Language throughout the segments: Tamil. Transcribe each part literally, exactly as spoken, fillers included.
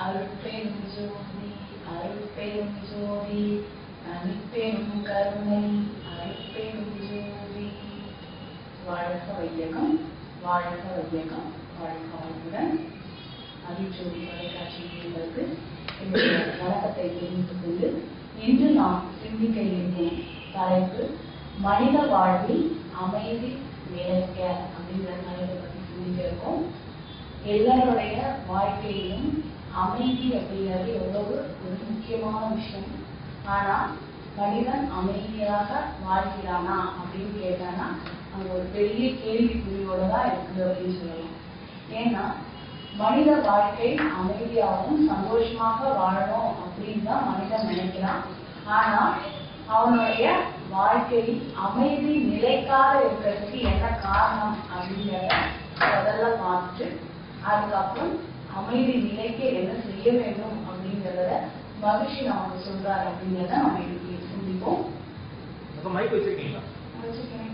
அருட்பெரும் ஜோதி அருட்பெரும் ஜோதி தனிப்பெரும் கருணை அருட்பெரும் ஜோதி. வாழ்க வையகம், வாழ்க வையகம், வாழ்க வளமுடன். அருட்ஜோதி தொலைக்காட்சியிலிருந்து என்னுடைய வணக்கத்தை தெரிவித்துக் கொண்டு இன்று நாம் சிந்திக்க இருக்கும் தலைப்பு மனித வாழ்வில் அமைதி நிலைக்க அப்படிங்கிற தலைப்பை பற்றி சிந்திக்க இருக்கோம். எல்லாருடைய வாழ்க்கையிலும் அமைதி அப்படிங்கிறது எவ்வளவு ஒரு முக்கியமான விஷயம். ஆனா மனிதன் அமைதியாக வாழ்கிறானா அப்படின்னு கேட்டானா அங்க ஒரு பெரிய கேள்விக்குறியோட தான் இருக்கு அப்படின்னு சொல்லலாம். ஏன்னா மனித வாழ்க்கை அமைதியாகவும் சந்தோஷமாக வாழணும் அப்படின்னு தான் மனிதன் நினைக்கிறான். ஆனா அவனுடைய வாழ்க்கை அமைதி நிலைக்காக இருக்கிறதுக்கு என்ன காரணம் அப்படிங்கிறத முதல்ல பார்த்துட்டு அதுக்கப்புறம் அமைதி நிலைக்க என்ன செய்ய வேண்டும் அப்படிங்கிறத மகிழ்ச்சி நமக்கு சொல்றாரு அப்படிங்கிறத நம்ம இன்னைக்கு சிந்திப்போம். மைக் வச்சிருக்கீங்களா? வச்சிருக்கேன்.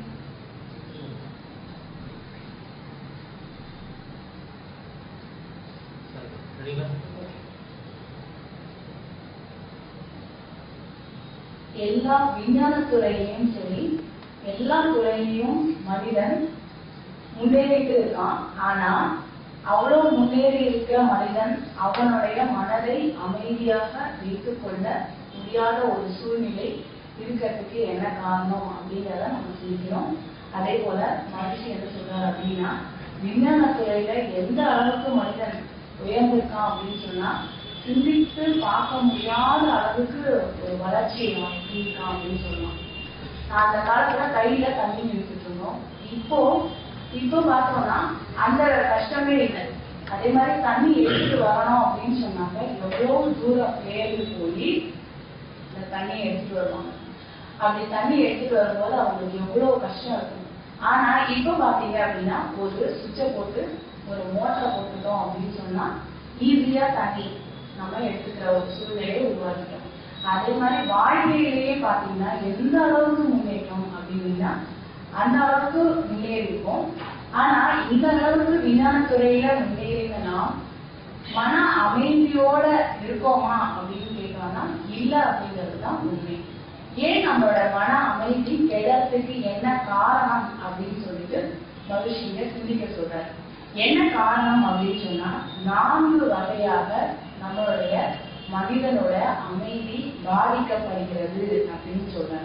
எல்லா விஞ்ஞானத்துறையிலையும் சரி எல்லா துறையிலையும் மனிதன் முன்னேறிட்டு இருக்கான். ஆனா அவ்வளவு முன்னேறி இருக்கிற மனிதன் அவனுடைய மனதை அமைதியாக வைத்துக் கொள்ள முடியாத ஒரு சூழ்நிலை இருக்கிறதுக்கு என்ன காரணம் அப்படிங்கிறத நம்ம சிந்திக்கிறோம். அதே போல மகிழ்ச்சி என்ன சொல்றாரு அப்படின்னா விஞ்ஞானத்துறையில எந்த அளவுக்கு மனிதன் உயர்ந்திருக்கான் அப்படின்னு சொன்னா சிந்தித்து பார்க்க முடியாத அளவுக்கு ஒரு வளர்ச்சியை அவன் எப்படி இருக்கான் அப்படின்னு சொல்லலாம். அந்த காலத்துல கையில தண்ணி எடுத்துட்டு இருந்தோம். இப்போ இப்போ பார்த்தோம்னா அந்த கஷ்டமே இல்லை. அதே மாதிரி தண்ணி எடுத்துட்டு வரணும் அப்படின்னு சொன்னாங்க எவ்வளவு தூரம் ஏறி போய் இந்த தண்ணியை எடுத்துட்டு வருவாங்க. அப்படி தண்ணி எடுத்துட்டு வரும்போது அவங்களுக்கு எவ்வளவு கஷ்டம் இருக்கும். ஆனா இப்ப பாத்தீங்க அப்படின்னா ஒரு சுவிட்சை போட்டு ஒரு மோட்டரை போட்டுட்டோம் அப்படின்னு சொன்னா ஈஸியா தண்ணி நம்ம எடுத்துக்கிற ஒரு சூழ்நிலையை உருவாக்கிட்டோம். அதே மாதிரி வாழ்க்கையிலேயே பாத்தீங்கன்னா எந்த அளவுக்கு முன்னேற்றம் அப்படின்னா அந்த அளவுக்கு முன்னேறி இருக்கும். ஆனா இந்த அளவுக்கு விஞ்ஞானத்துறையில முன்னேறினா மன அமைதியோட இருக்கோமா அப்படின்னு கேட்டோம்னா இல்ல அப்படிங்கிறதுதான் உண்மை. ஏன் நம்மளோட மன அமைதி கெடுறதுக்கு என்ன காரணம் அப்படின்னு சொல்லிட்டு மகிழ்ச்சிங்க சிந்திக்க சொல்றாரு. என்ன காரணம் அப்படின்னு சொன்னா நான்கு வகையாக நம்மளுடைய மனிதனோட அமைதி பாதிக்கப்படுகிறது அப்படின்னு சொல்றாரு.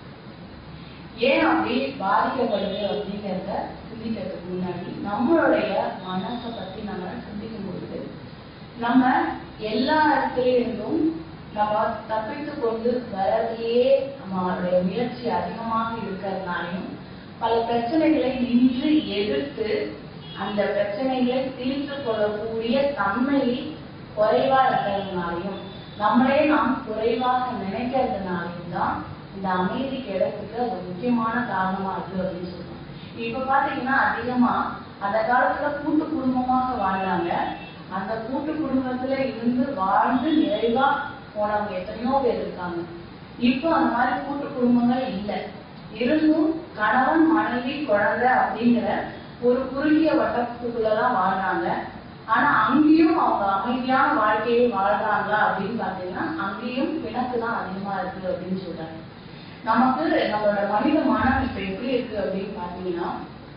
ஏன் அப்படி பாதிக்கப்படுது அப்படிங்கிறத சிந்திக்கிறதுக்கு முன்னாடி நம்மளுடைய மனசை பத்தி நம்ம சிந்திக்கும் பொழுது நம்ம எல்லா இடத்துலயிருந்தும் நம்ம தப்பித்து கொண்டு வரதையே நம்மளுடைய முயற்சி அதிகமாக இருக்கிறதுனாலையும் பல பிரச்சனைகளை நின்று எதிர்த்து அந்த பிரச்சனைகளை தீர்த்து கொள்ளக்கூடிய தன்மை குறைவா இருக்கிறதுனாலையும் நம்மளே நாம் குறைவாக நினைக்கிறதுனாலையும் தான் இந்த அமைதி கிடைக்கிறதுக்கு அது முக்கியமான காரணமா இருக்கு அப்படின்னு சொல்லுவாங்க. இப்ப பாத்தீங்கன்னா அதிகமா அந்த காலத்துல கூட்டு குடும்பமாக வாழ்ந்தாங்க. அந்த கூட்டு குடும்பத்துல இருந்து வாழ்ந்து நிறைவா போனவங்க எத்தனையோ பேர் இருக்காங்க. இப்போ அந்த மாதிரி கூட்டு குடும்பங்கள் இல்லை. இருந்தும் கணவன் மனைவி குழந்தை அப்படிங்கிற ஒரு குறுகிய வட்டத்துக்குள்ளதான் வாழ்றாங்க. ஆனா அங்கேயும் அவங்க அமைதியான வாழ்க்கையை வாழ்றாங்களா அப்படின்னு பாத்தீங்கன்னா அங்கேயும் பிணக்கு தான் அதிகமா இருக்கு அப்படின்னு சொல்றாங்க. நமக்கு நம்மளோட மனித மனம் இப்ப எப்படி இருக்கு அப்படின்னு பாத்தீங்கன்னா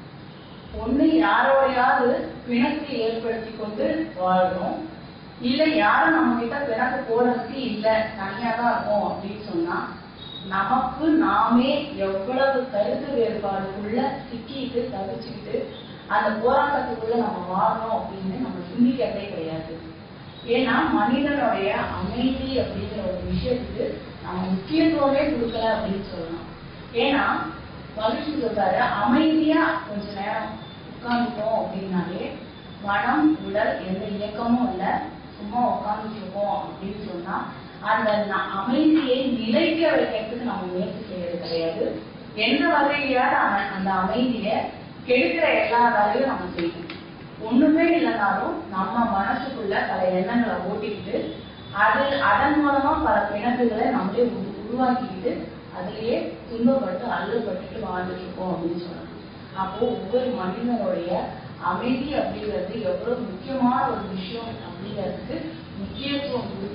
ஒண்ணு யாரோடையாவது பிணக்கு ஏற்படுத்தி கொண்டு வாழ்றோம், இல்ல யாரும் நம்ம கிட்ட பிணக்கு போடுறதுக்கு இல்ல தனியா தான் இருக்கும் அப்படின்னு சொன்னா நமக்கு நாமே எவ்வளவு கருத்து வேறுபாடுக்குள்ள சிக்கிட்டு தவிச்சுக்கிட்டு அந்த போராட்டத்துக்குள்ள நம்ம வாழணும் அப்படின்னு நம்ம சிந்திக்கிறதே கிடையாது. ஏன்னா மனிதனுடைய அமைதி அப்படிங்கிற ஒரு விஷயத்துக்கு நம்ம முக்கியத்துவமே கொடுக்கல அப்படின்னு சொல்லலாம். ஏன்னா மகிழ்ச்சி சொல்றாரு அமைதியா கொஞ்ச நேரம் உட்கார்ந்துட்டோம் அப்படின்னாலே மனம் உடல் எந்த இயக்கமும் இல்லை, சும்மா உட்கார்ந்துட்டு இருக்கோம் அப்படின்னு சொன்னா அந்த அமைதியை நிலைக்க வைக்கிறதுக்கு நம்ம முயற்சி செய்யறது கிடையாது. எந்த வகையிலாவது அந்த அமைதியை கெடுக்கிற எல்லா வேலையும் நம்ம செய்யணும். ஒண்ணுமே இல்லைனாலும் நம்ம மனசுக்குள்ள பல எண்ணங்களை ஓட்டிக்கிட்டு அது அதன் மூலமா பல பிணக்குகளை நம்மளே உருவாக்கிக்கிட்டு அதுலயே துன்பப்பட்டு அழுப்பட்டுட்டு வாழ்ந்துட்டு இருக்கோம் அப்படின்னு சொல்லலாம். அப்போ ஒவ்வொரு மனிதனுடைய அமைதி அப்படிங்கிறது எவ்வளவு முக்கியமான ஒரு விஷயம் அப்படிங்கிறதுக்கு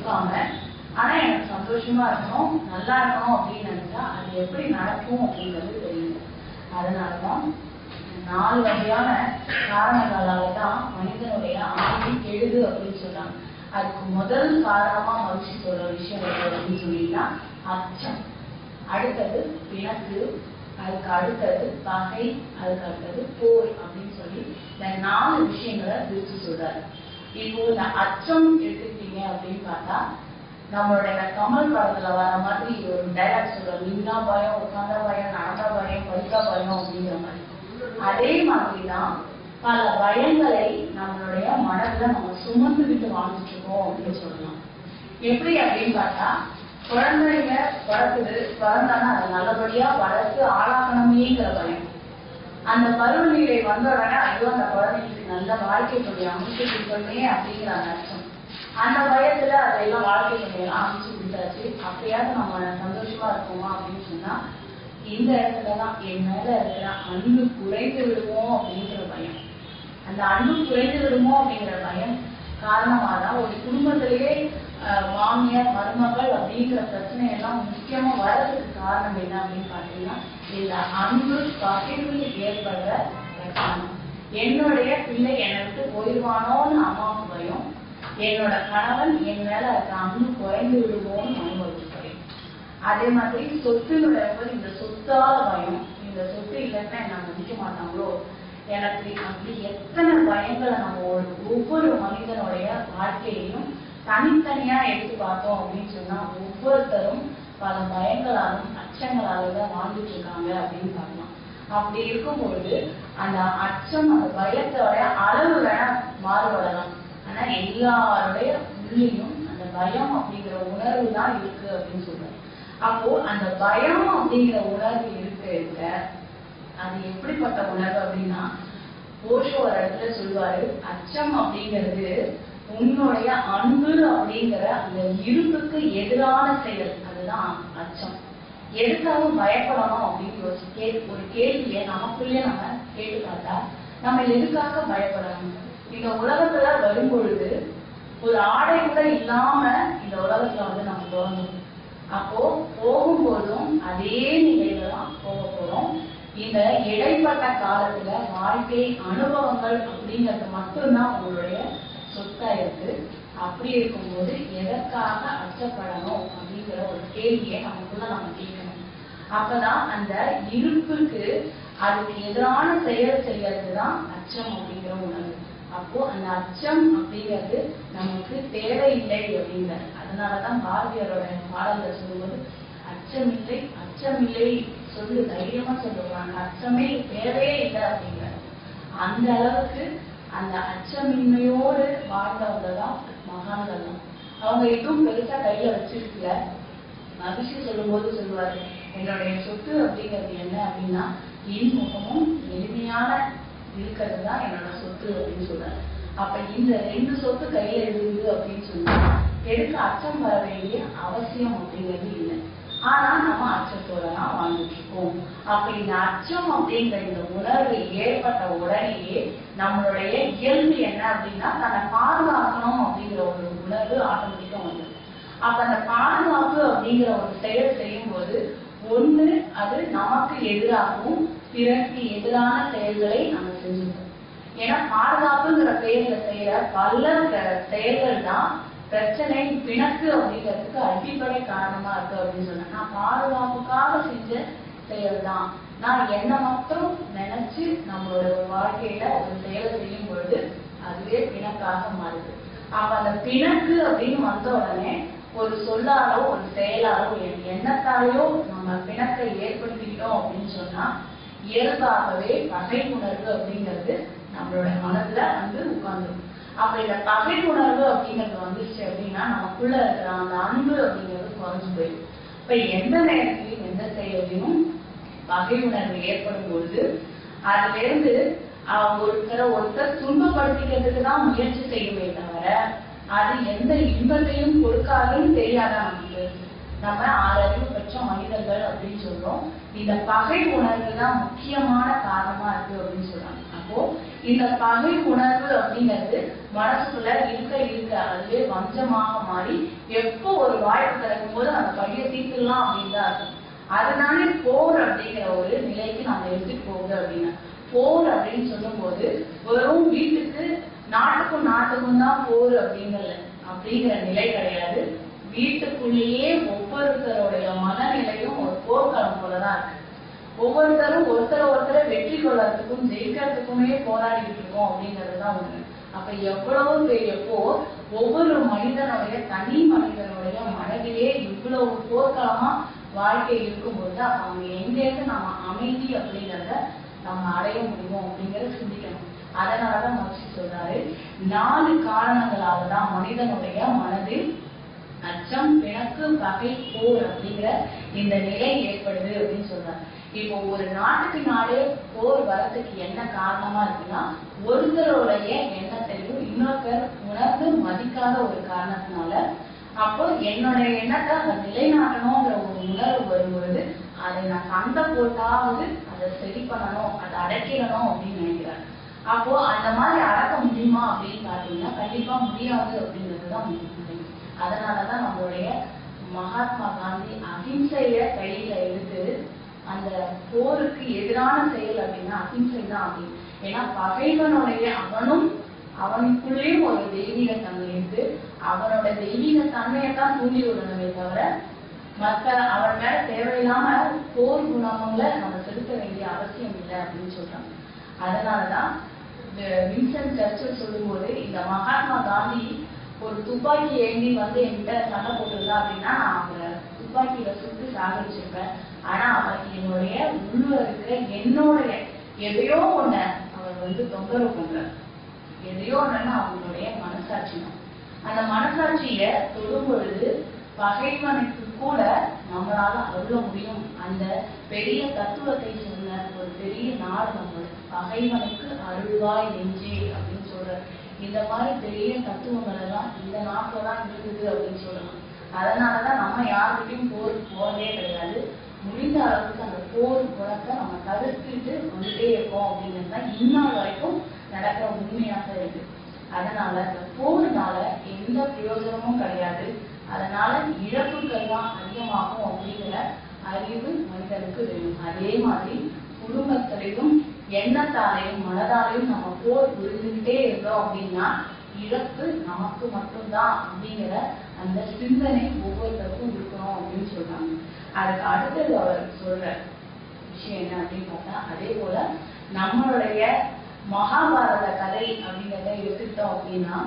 இருப்பாங்க. ஆனா எனக்கு சந்தோஷமா இருக்கணும், நல்லா இருக்கணும் அப்படின்னு நினைச்சா அது எப்படி நடக்கும் அப்படிங்கிறது தெரியல. அதனாலதான் நாலு வகையான காரணங்களால தான் மனிதனுடைய அமைதி கெடுது அப்படின்னு சொல்றாங்க. அதுக்கு முதல் காரணமா மகிழ்ச்சி சொல்ற விஷயம் அப்படின்னு சொல்லிட்டா அச்சம், அடுத்தது பிணக்கு, அதுக்கு அடுத்தது பகை, அதுக்கு அடுத்தது போர் அப்படின்னு சொல்லி இந்த நாலு விஷயங்களை பிரிச்சு சொல்றாரு. இப்போ இந்த அச்சம் எடுத்துக்கிட்டீங்க அப்படின்னு பார்த்தா நம்மளுடைய கமல் படத்துல வர மாதிரி ஒரு டைலாக் சொல்றோம், நின்னா பயம், உட்கார்ந்தா பயம், நடந்தா பயம், படுத்தா பயம் அப்படிங்கிற மாதிரி. அதே மாதிரிதான் பல பயங்களை நம்மளுடைய மனதுல நம்ம சுமந்துக்கிட்டு வாழ்ந்துட்டு இருக்கோம் அப்படின்னு சொல்லலாம். எப்படி அப்படின்னு பார்த்தா குழந்தைங்க பிறக்குது, பிறந்தானா அது நல்லபடியா வளர்த்து ஆளாக்கணுமேங்கிற பயம். அந்த பருவநிலை வந்த உடனே ஐயோ அந்த குழந்தைங்களுக்கு நல்ல வாழ்க்கை துணை அமைச்சு கொடுக்கணுமே அப்படிங்கிற அந்த அச்சம். அந்த பயத்துல அதையெல்லாம் வாழ்க்கை துணையெல்லாம் அமைச்சு கொடுத்தாச்சு, அப்படியாவது நம்ம சந்தோஷமா இருக்கோமா அப்படின்னு சொன்னா இந்த இடத்துலதான் என் மேல இருக்கிற அன்பு குறைந்து விடுவோம் அப்படிங்கிற பயம். அந்த அன்பு குறைந்து விடுமோ அப்படிங்கிற பயம் காரணமாதான் ஒரு குடும்பத்திலேயே மாமியார் மருமகள் அப்படிங்கிற பிரச்சனை எல்லாம் முக்கியமா வர்றதுக்கு காரணம் என்ன அப்படின்னு பாத்தீங்கன்னா இந்த அன்பு பகிர்வு ஏற்படுற பிரச்சனை. என்னுடைய பிள்ளை என்னை விட்டு போயிடுவானோன்னு அம்மாவுக்கு பயம், என்னோட கணவன் என் மேல இருக்க அன்பு குறைந்து விடுவோன்னு மருமகளுக்கு பயம். அதே மாதிரி சொத்துனுடைய போது இந்த சொத்தால பயம், இந்த சொத்து இல்லைன்னா என்ன மதிக்க மாட்டாங்களோ எனக்கு அப்படி எத்தனை பயங்களை நம்ம ஒவ்வொரு மனிதனுடைய வாழ்க்கையையும் தனித்தனியா எடுத்து பார்த்தோம் அப்படின்னு சொன்னா ஒவ்வொருத்தரும் பல பயங்களாலும் அச்சங்களாலும் தான் வாழ்ந்துட்டு இருக்காங்க அப்படின்னு பார்க்கலாம். அப்படி இருக்கும்போது அந்த அச்சம் அந்த பயத்தோட அளவு வேணா மாறுபடலாம், ஆனா எல்லாருடைய உள்ளேயும் அந்த பயம் அப்படிங்கிற உணர்வு தான் இருக்கு அப்படின்னு சொல்றாங்க. அப்போ அந்த பயம் அப்படிங்கிற உணர்வு இருக்க இருக்க அது எப்படிப்பட்ட உணர்வு அப்படின்னா ஓஷோ ஒரு இடத்துல சொல்லுவாரு, அச்சம் அப்படிங்கிறது உன்னுடைய அன்பு அப்படிங்கிற அந்த இருப்புக்கு எதிரான செயல், அதுதான் அச்சம். எதுக்காக பயப்படணும் அப்படின்னு யோசிச்சு ஒரு கேள்வியை நமக்குள்ளே நம்ம கேட்டு பார்த்தா நம்ம எதுக்காக பயப்படணும்? இந்த உலகத்துல வரும் பொழுது ஒரு ஆடை கூட இல்லாம இந்த உலகத்துல வந்து நம்ம தோணும். அப்போ போகும்போதும் அதே நிலையில தான் போக போறோம். இந்த இடைப்பட்ட காலத்துல வாழ்க்கை அனுபவங்கள் அப்படிங்கிறது மட்டும்தான் உங்களுடைய சொத்தா இருக்கு. அப்படி இருக்கும்போது எதற்காக அச்சப்படணும் அப்படிங்கிற ஒரு கேள்வியை நமக்குள்ள நம்ம கேட்கணும். அப்பதான் அந்த இருப்புக்கு அதுக்கு எதிரான செயல் செய்யறதுதான் அச்சம் அப்படிங்கிற உணர்வு. அப்போ அந்த அச்சம் அப்படிங்கிறது நமக்கு தேவையில்லை அப்படிங்கிறார். அதனாலதான் பாரதியாரோட பாடல்ல சொல்லும்போது அச்சமில்லை அச்சமில்லை சொல்லு தைரியமா சொல்லுவாங்க, அச்சமே தேவையே இல்லை அப்படிங்கிறார். அந்த அளவுக்கு அந்த அச்சமின்மையோடு வாழ்ந்தவங்கதான் மகான்கள் தான். அவங்க எதுவும் பெருசா கையில வச்சிருக்கல. மகிழ்ச்சி சொல்லும் போது சொல்லுவாரு, என்னுடைய சொத்து அப்படிங்கிறது என்ன அப்படின்னா இன்முகமும் எளிமையான இருக்கிறது தான் என்னோட சொத்து அப்படின்னு சொல்றாரு. அப்ப இந்த ரெண்டு சொத்து கையில இருக்குது அப்படின்னு சொன்னா எதுக்கு அச்சம் வர வேண்டிய அவசியம் அப்படிங்கிறது இல்லை. ஆனா நம்ம அச்சத்தோட தான் வாழ்ந்துட்டு இருக்கோம். அப்ப இந்த அச்சம் அப்படிங்கிற இந்த உணர்வு ஏற்பட்ட உடனேயே நம்மளுடைய இயல்பு என்ன அப்படின்னா தன்னை பாதுகாக்கணும் அப்படிங்கிற ஒரு உணர்வு ஆட்டோமேட்டிக்கா வந்தது. அப்ப அந்த பாதுகாப்பு அப்படிங்கிற ஒரு செயல் செய்யும் போது ஒண்ணு அது நமக்கு எதிராகவும் பிறகு எதிரான செயல்களை நம்ம செஞ்சுக்கணும். ஏன்னா பாதுகாப்புங்கிற பெயர்ல செய்யற பல செயல்கள் தான் பிரச்சனை பிணக்கு அப்படிங்கிறதுக்கு அடிப்படை காரணமா இருக்கு அப்படின்னு சொன்னா நான் பாதுகாப்புக்காக செஞ்ச செயல் தான். நான் என்ன மாத்திரம் நினைச்சு நம்மளோட வாழ்க்கையில ஒரு செயலை செய்யும் பொழுது அதுவே பிணக்காக மாறுது. அப்ப அந்த பிணக்கு அப்படின்னு வந்த உடனே ஒரு சொல்லாலோ ஒரு செயலாலோ எண்ணத்தாலேயோ நம்ம பிணக்கை ஏற்படுத்திக்கிட்டோம் அப்படின்னு சொன்னா இயல்பாகவே பகை உணர்வு அப்படிங்கிறது நம்மளோட மனதுல வந்து உட்கார்ந்துடும். அப்ப இந்த பகை உணர்வு அப்படிங்கிறது வந்துருச்சு அப்படின்னா நமக்குள்ள இருக்கிற அந்த அன்பு அப்படிங்கிறது குறைஞ்சு போயிடும். இப்ப எந்த நேரத்திலையும் எந்த செயலையும் பகை உணர்வு ஏற்படும் பொழுது அதுல இருந்து ஒருத்தரை ஒருத்தர் துன்பப்படுத்திக்கிறதுக்கு தான் முயற்சி செய்யுமே தவிர அது எந்த இன்பத்தையும் கொடுக்காதுன்னு தெரியாத நமக்கு. நம்ம ஆறறிவு பெற்ற மனிதர்கள் அப்படின்னு சொல்றோம். இந்த பகை உணர்வு தான் முக்கியமான காரணமா இருக்கு அப்படின்னு சொல்றாங்க. அப்போ இந்த பகை உணர்வு அப்படிங்கிறது மனசுக்குள்ள இருக்க இருக்க அதுவே வஞ்சமாக மாறி எப்போ ஒரு வாய்ப்பு கிடைக்கும் போது அந்த பகையை தீர்த்துலாம் அப்படின்னு தான் இருக்கும். அதனாலே போர் அப்படிங்கிற ஒரு நிலைக்கு நம்ம எடுத்துட்டு போகுது அப்படின்னா, போர் அப்படின்னு சொல்லும் போது வெறும் வீட்டுக்கு நாட்டுக்கும் நாட்டுக்கும் தான் போர் அப்படிங்கிற அப்படிங்கிற நிலை கிடையாது. வீட்டுக்குள்ளேயே ஒவ்வொருத்தருடைய மனநிலையும் ஒரு போர்க்களம் போலதான் இருக்கு. ஒவ்வொருத்தரும் ஒருத்தர் ஒருத்தரை வெற்றி கொள்றதுக்கும் ஜெயிக்கிறதுக்குமே போராடிட்டு இருக்கோம் அப்படிங்கிறதுதான் ஒண்ணு. அப்ப எவ்வளவு பெரிய போர் ஒவ்வொரு மனிதனுடைய தனி மனிதனுடைய மனதிலே இவ்வளவு போர்க்களமா வாழ்க்கை இருக்கும்போது அப்ப அவங்க எங்கேருந்து நம்ம அமைதி அப்படிங்கிறத நம்ம அடைய முடியும் அப்படிங்கறத சிந்திக்கணும். அதனாலதான் மகிழ்ச்சி சொல்றாரு, நாலு காரணங்களாலதான் மனிதனுடைய மனதில் அச்சம், பிணக்கு, பகை, போர் அப்படிங்கிற இந்த நிலை ஏற்படுது அப்படின்னு சொல்றாரு. இப்போ ஒரு நாட்டுக்கு நாடே போர் வரத்துக்கு என்ன காரணமா இருக்குன்னா, ஒருத்தருடைய எண்ணத்தையும் இன்னொருத்தர் உணர்ந்து மதிக்காத ஒரு காரணத்தினால. அப்போ என்னுடைய எண்ணத்தை அதை நிலைநாட்டணும்ன்ற ஒரு உணர்வு வரும்பொழுது அதை நான் சண்டை போட்டாவது அதை சரி பண்ணணும், அதை அடக்கிடணும் அப்படின்னு நினைக்கிறார். அப்போ அந்த மாதிரி அடக்க முடியுமா அப்படின்னு பாத்தீங்கன்னா கண்டிப்பா முடியாது அப்படிங்கிறதுதான் முடியும். அதனாலதான் நம்மளுடைய மகாத்மா காந்தி அகிம்சைய கையில எடுத்து அந்த போருக்கு எதிரான செயல் அப்படின்னா அகிம்சை தான் அப்படின்னு. ஏன்னா பகைவனுடைய அவனும் அவனுக்குள்ளேயும் ஒரு தெய்வீக தன்மை இருக்கு. அவனோட தெய்வீக தன்மையை தான் தூண்டி விடணுமே தவிர மற்ற அவன் மேல தேவையில்லாம போர் குணங்களை நம்ம செலுத்த வேண்டிய அவசியம் இல்லை அப்படின்னு சொல்றாங்க. அதனாலதான் வின்சென்ட் சர்ச்சில் சொல்லும் போது, இந்த மகாத்மா காந்தி ஒரு துப்பாக்கி ஏந்தி வந்து என்கிட்ட சண்டை போட்டுருந்தா அப்படின்னா நான் அவரை துப்பாக்கியில சுட்டு சாகடிச்சிருப்பேன். ஆனா அவருக்கு என்னுடைய உள்ள இருக்கிற என்னுடைய எதையோ ஒண்ண அவர் வந்து தொந்தரவு பண்றார். எதையோ ஒண்ணுன்னு அவங்களுடைய மனசாட்சி தான். அந்த மனசாட்சிய தொடும் பொழுது பகைவனுக்கு கூட நம்மளால அருள முடியும். அந்த பெரிய தத்துவத்தை சொன்ன ஒரு பெரிய நாடு நம்மளுடைய பகைவனுக்கு அருள்வாய் நெஞ்சே அப்படின்னு சொல்ற இந்த மாதிரி பெரிய தத்துவங்கள் எல்லாம் இந்த நாட்டுல தான் இருக்குது அப்படின்னு சொல்லலாம். அதனாலதான் நம்ம யாருக்கிட்டையும் போருக்கு போறதே கிடையாது. முடிந்த அளவுக்கு அந்த போர் குணத்தை நம்ம தவிர்த்துட்டு வந்துட்டே இருக்கோம் அப்படிங்கிறதுதான் இந்நாள் வரைக்கும் நடக்கிற உண்மையாக இருக்கு. அதனால இந்த போர்னால எந்த பிரயோஜனமும் கிடையாது. அதனால இழப்புகள் தான் அதிகமாகும் அப்படிங்கிற அறிவு மனிதனுக்கு வேணும். அதே மாதிரி குடும்பத்திலையும் எண்ணத்தாலையும் மனதாலையும் நம்ம போர் புரிஞ்சுக்கிட்டே இருந்தோம் அப்படின்னா இழப்பு நமக்கு மட்டும்தான் அப்படிங்கிற அந்த சிந்தனை ஒவ்வொருத்தருக்கும் இருக்கணும் அப்படின்னு சொல்றாங்க. அதுக்கு அடுத்தது அவர் சொல்ற விஷயம் என்ன அப்படின்னு பார்த்தா, அதே போல நம்மளுடைய மகாபாரத கதை அப்படிங்கிறத எடுத்துக்கிட்டோம் அப்படின்னா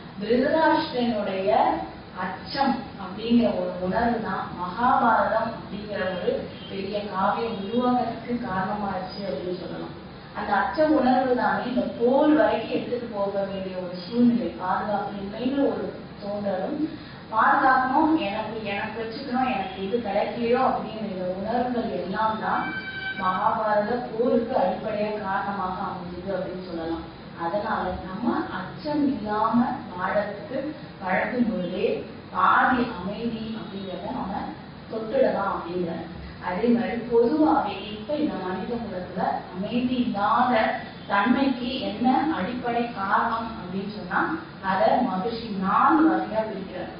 திருதராஷ்டிரனுடைய அச்சம் அப்படிங்கிற ஒரு உணர்வு தான் மகாபாரதம் அப்படிங்கிற ஒரு பெரிய காவியம் உருவாகிறதுக்கு காரணமாச்சு அப்படின்னு சொல்லலாம். அந்த அச்ச உணர்வு தானே இந்த போர் வரைக்கும் எடுத்துட்டு போக வேண்டிய ஒரு சூழ்நிலை, பாதுகாப்பின்மைன்னு ஒரு தோன்றலும், பாதுகாக்கணும், எனக்கு எனக்கு வச்சுக்கணும், எனக்கு இது கிடைக்கலையோ அப்படிங்கிற உணர்வுகள் எல்லாம் தான் மகாபாரத போருக்கு அடிப்படையா காரணமாக அமைஞ்சது அப்படின்னு சொல்லலாம். அதனால நம்ம அச்சம் இல்லாம வாழறதுக்கு பழகும் பொழுதே பாதி அமைதி அப்படிங்கிறத நம்ம தொட்டுடலாம் அப்படிங்கிற. அதே மாதிரி பொதுவாகவே இப்ப இந்த மனித குலத்துல அமைதி இல்லாத தன்மைக்கு என்ன அடிப்படை காரணம் அப்படின்னு சொன்னா அத மகிழ்ச்சி நாலு வகையா பிரிக்கிறார்.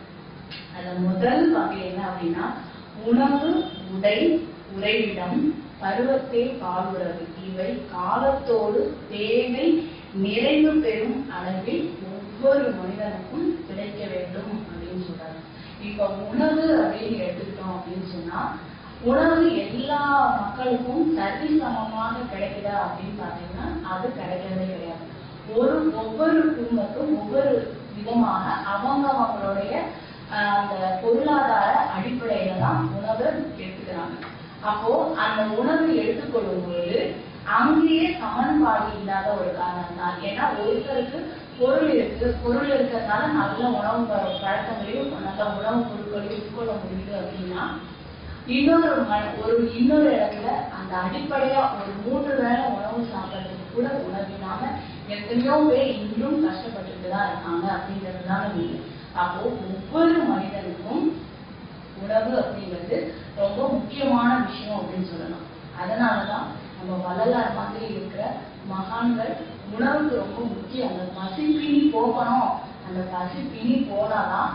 அத முதல் வகை என்ன அப்படின்னா உணவு, உடை, உறைவிடம், பருவத்தை பாடுறது. இவை காலத்தோடு தேவை நிறைவு பெறும் அளவில் ஒவ்வொரு மனிதனுக்கும் கிடைக்க வேண்டும் அப்படின்னு சொல்றாரு. இப்ப உணவு அப்படின்னு எடுத்துக்கிட்டோம் அப்படின்னு சொன்னா உணவு எல்லா மக்களுக்கும் சரி சமமாக கிடைக்குதா அப்படின்னு பாத்தீங்கன்னா அது கிடைக்கிறதே கிடையாது. ஒரு ஒவ்வொரு குடும்பத்தும் ஒவ்வொரு விதமாக அவங்க அவங்களுடைய அந்த பொருளாதார அடிப்படையில தான் உணவு எடுத்துக்கிறாங்க. அப்போ அந்த உணவு எடுத்துக்கொள்ளும் பொழுது அங்கேயே சமன்பாடு இல்லாத ஒரு காரணம் தான். ஏன்னா ஒருத்தருக்கு பொருள் இருக்கு, பொருள் இருக்கிறதுனால நல்ல உணவு பழக்கங்களையும் நல்ல உணவு பொருட்களையும் உட்கொள்ள முடியுது அப்படின்னா இன்னொரு ஒரு இன்னொரு இடத்துல அந்த அடிப்படையா ஒரு மூன்று வேளை உணவு சாப்பிட்றதுக்கு கூட உணவினால எத்தனையோ பேர் இன்னும் கஷ்டப்பட்டுட்டு தான் இருக்காங்க அப்படிங்கிறதுனால உண்மை. அப்போ ஒவ்வொரு மனிதனுக்கும் உணவு அப்படிங்கிறது ரொம்ப முக்கியமான விஷயம் அப்படின்னு சொல்லலாம். அதனாலதான் நம்ம வள்ளலார் மாதிரி இருக்கிற மகான்கள்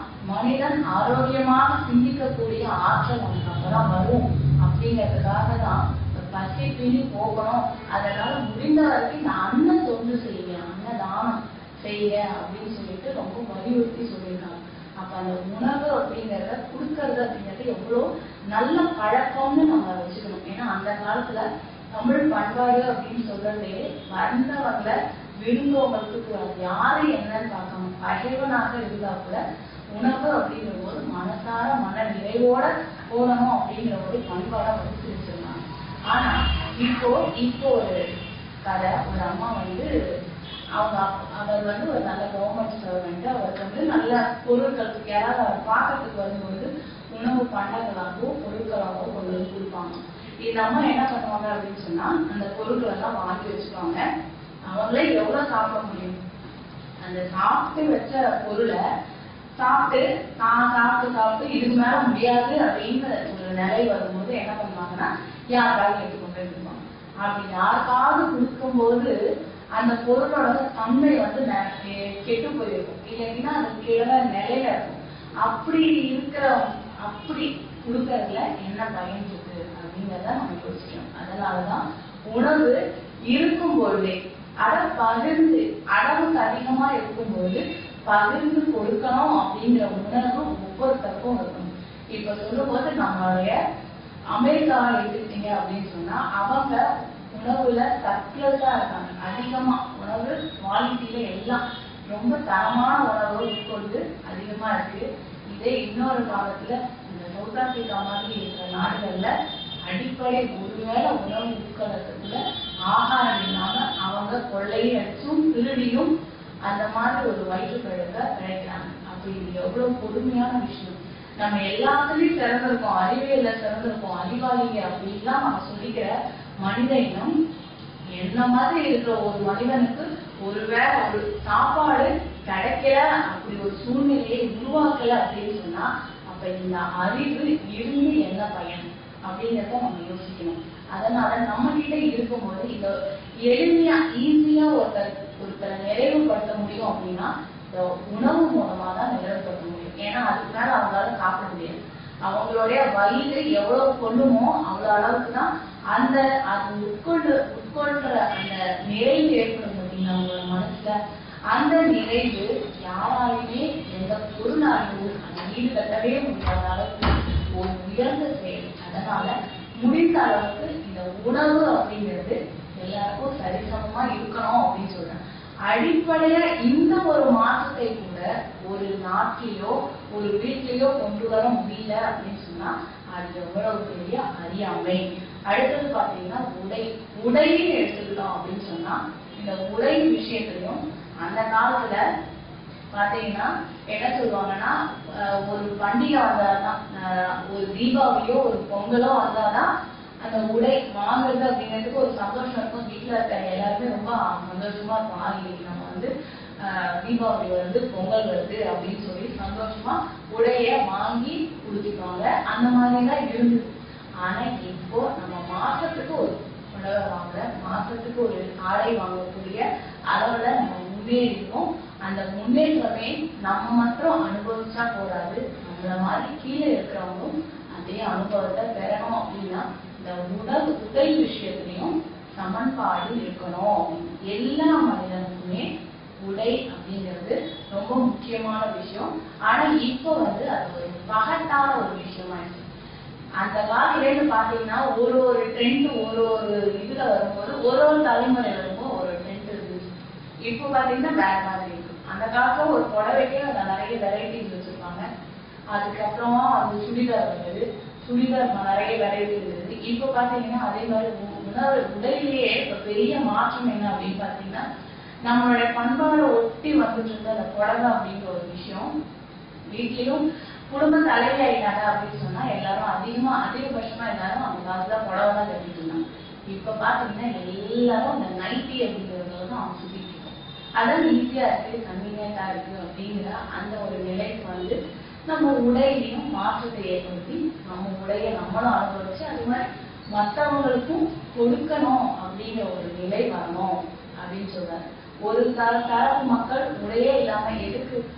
மனிதன் ஆரோக்கியமாக சிந்திக்கக்கூடிய ஆற்றல் நமக்கு அப்பதான் வரும் அப்படிங்கிறதுக்காக தான் பசி பிடி போகணும். அதனால முடிந்த வரைக்கும் நான் அன்ன தொண்டு செய்வேன், அன்னதானம் செய்ய அப்படின்னு சொல்லிட்டு ரொம்ப வலியுறுத்தி சொல்லியிருக்காங்க. அப்ப அந்த உணவு அப்படிங்கறத கொடுக்கறது அப்படிங்கிறது எவ்வளவு நல்ல பழக்கம்னு நம்ம வச்சுக்கணும். ஏன்னா அந்த காலத்துல தமிழ் பண்பாடு அப்படின்னு சொல்றதே வந்தவங்களை விரும்புவங்களுக்கு யாரு என்னன்னு பார்க்கணும். பகைவனாக இருந்தா கூட உணவு அப்படிங்கிற போது மனசார மன நிறைவோட போகணும் அப்படிங்கிற ஒரு பண்பாடை வந்து வச்சிருந்தாங்க. ஆனா இப்போ இப்போ ஒரு கதை, ஒரு அம்மா வந்து அவங்க அவர் வந்து ஒரு நல்ல கவர்மெண்ட் சர்வெண்ட், அவருக்கு வந்து நல்ல பொருட்கள் யாராவது அவர் பார்க்கறதுக்கு வரும்போது உணவு பண்டங்களாகவோ பொருட்களாகவோ கொண்டு வந்து கொடுப்பாங்க. இந்த அம்மா என்ன பண்ணுவாங்க அப்படின்னு சொன்னா அந்த பொருட்கள் எல்லாம் வாங்கி வச்சுக்குவாங்க. அவங்களே எவ்வளவு சாப்பிட முடியும், அந்த சாப்பிட்டு வச்ச பொருளை சாப்பிட்டு தான் சாப்பிட்டு சாப்பிட்டு இதுக்கு மேல முடியாது அப்படின்னு ஒரு நிலை வரும்போது என்ன பண்ணுவாங்கன்னா யாருக்காவது எடுத்துக்கொண்டு இருப்பாங்க. அப்படி யாருக்காவது கொடுக்கும் போது அந்த பொருளோட தன்மை வந்து கெட்டு போயிருக்கும், இல்லைன்னா அது கீழே நிலையில இருக்கும். அப்படி இருக்கிற அப்படி கொடுக்கறதுல என்ன பயன் இருக்கு அப்படிங்கிறத நம்ம யோசிக்கணும். அதனாலதான் உணவு இருக்கும் பொழுதே அட பகிர்ந்து, அளவுக்கு அதிகமா இருக்கும்போது பகிர்ந்து கொடுக்கணும் அப்படிங்கிற உணர்வு ஒவ்வொருத்தருக்கும் இருக்கணும். இப்ப சொல்லும் போது நம்மளுடைய அமெரிக்காவை எடுத்துட்டீங்க அப்படின்னு சொன்னா அவங்க உணவுல சர்ப்ளஸா இருக்காங்க, அதிகமா உணவு குவாலிட்டியில எல்லாம் ரொம்ப தரமான உணவு உட்கொண்டு அதிகமா இருக்கு. இதே இன்னொரு காலத்துல இந்த சவுத் ஆப்பிரிக்கா மாதிரி இருக்கிற நாடுகள்ல அடிப்படை ஒருவேளை உணவு உட்கொள்றதுக்குள்ள ஆகாரம் இல்லாம அவங்க கொள்ளையும் அடிச்சும் திருடியும் அந்த மாதிரி ஒரு வயிற்றுப்பழக்க கிடைக்கிறாங்க. அப்ப இது எவ்வளவு கொடுமையான விஷயம். நம்ம எல்லாத்துலயும் சிறந்திருக்கோம், அறிவியல்ல சிறந்திருக்கோம், அறிவாளிங்க அப்படின்லாம் நம்ம சொல்லிக்கிற மனித இனம் என்ன மாதிரி இருக்கிற ஒரு மனிதனுக்கு ஒருவேளை ஒரு சாப்பாடு கிடைக்கல, அப்படி ஒரு சூழ்நிலையை உருவாக்கல அப்படின்னு சொன்னா அப்ப இந்த அறிவு இருந்து என்ன பயன் அப்படிங்கிறத நம்ம யோசிக்கணும். அதனால நம்ம கிட்ட இருக்கும்போது இந்த எளிமையா ஈஸியா ஒருத்தர் ஒருத்தரை நிறைவுபடுத்த முடியும் அப்படின்னா இந்த உணவு மூலமா தான் நிறைவுபடுத்த முடியும். ஏன்னா அதுக்கு மேல அவங்களால சாப்பிட முடியாது. அவங்களுடைய வயிறு எவ்வளவு கொள்ளுமோ அவ்வளவு அளவுக்கு தான் அந்த அது உட்கொண்டு உட்கொள்ற அந்த நிறைவு ஏற்படும் அப்படின்னா அவங்களோட மனசுல அந்த நிறைவு யாராலுமே எந்த பொருளாலும் அந்த வீடு கட்டவே முடியாத அளவுக்கு ஒரு உயர்ந்த செயல். அதனால முடிந்த அளவுக்கு இந்த உணவு அப்படிங்கிறது எல்லாருக்கும் சரிசமமா இருக்கணும் அப்படின்னு சொல்றேன். அடிப்படையா இந்த ஒரு மாற்றத்தை கூட ஒரு நாட்டிலேயோ ஒரு வீட்டிலேயோ கொண்டு வர முடியல அப்படின்னு சொன்னா அது எவ்வளவு பெரிய அறியாமை. அடுத்தது பாத்தீங்கன்னா உடை, உடையை எடுத்துக்கிட்டோம் அப்படின்னு சொன்னா இந்த உடை விஷயத்திலையும் அந்த காலத்துல பாத்தீங்கன்னா என்ன சொல்லுவாங்கன்னா ஒரு பண்டிகை வந்தாதான், ஒரு தீபாவளியோ ஒரு பொங்கலோ வந்தாதான் அந்த உடை வாங்குறது அப்படிங்கிறதுக்கு ஒரு சந்தோஷம் இருக்கும். வீட்டுல இருக்க எல்லாருமே ரொம்ப சந்தோஷமா இருக்கும். ஆகி நம்ம வந்து ஆஹ் தீபாவளி வருது, பொங்கல் வருது அப்படின்னு சொல்லி சந்தோஷமா உடைய வாங்கி குடுத்துப்பாங்க. அந்த மாதிரிதான் இருந்தது. ஆனா இப்போ நம்ம மாசத்துக்கு ஒரு உணவை வாங்க, மாசத்துக்கு ஒரு ஆடை வாங்கக்கூடிய அளவுல நம்ம முன்னேறிக்கும். அந்த முன்னேற்றமே நம்ம மட்டும் அனுபவிச்சா போராது, நம்மள மாதிரி கீழே இருக்கிறவங்களும் அதே அனுபவத்தை பெறணும். அப்படின்னா இந்த உடல் உடல் விஷயத்திலையும் சமன்பாடு இருக்கணும். எல்லா மனிதனுக்குமே உடை அப்படிங்கிறது ரொம்ப முக்கியமான விஷயம். ஆனா இப்போ வந்து அது ஒரு பகட்டான ஒரு விஷயமாயிடுச்சு. அந்த காலத்துல பாத்தீங்கன்னா ஒரு ஒரு ட்ரெண்ட் ஒரு ஒரு இதுல வரும்போது ஒரு ஒரு தலைமுறை வரும்போது ஒரு ட்ரெண்ட் இருந்துச்சு. இப்போ பாத்தீங்கன்னா வேற மாதிரி இருக்கு. அந்த காலத்துல ஒரு புடவைக்கே நிறைய வெரைட்டிஸ் வச்சிருப்பாங்க. அதுக்கப்புறமா அந்த சுடிதார் வந்தது, சுடிதார் நிறைய வெரைட்டி இருந்தது. இப்ப பாத்தீங்கன்னா அதே மாதிரி உணவு உடையிலேயே இப்ப பெரிய மாற்றம் என்ன அப்படின்னு பாத்தீங்கன்னா நம்மளுடைய பண்பாடு ஒட்டி வந்துட்டு இருந்த அந்த புடவை அப்படிங்கிற ஒரு விஷயம். வீட்லயும் குடும்ப தலைவி ஆயிட்டாங்க அப்படின்னு சொன்னா எல்லாரும் அதிகமா அதிகபட்சமா எல்லாரும் அந்த காலத்துல புடவை தான் கட்டிட்டு இருந்தாங்க. இப்ப பாத்தீங்கன்னா எல்லாரும் அந்த நைட்டி அப்படிங்கிறதுல தான் அவங்க சுத்திட்டு இருக்கோம். அதான் ஈஸியா இருக்கு, கன்வீனியன்டா இருக்கு அப்படிங்கிற அந்த ஒரு நிலைக்கு வந்து நம்ம உடையிலையும் மாற்றத்தை ஏற்படுத்தி நம்ம உடைய நம்மளும் அனுபவிச்சு அது மாதிரி மற்றவங்களுக்கும் கொடுக்கணும் அப்படிங்கிற ஒரு நிலை வரணும் அப்படின்னு சொல்றாரு. ஒரு தரப்பு மக்கள் உடையே இல்லாம எதுக்கு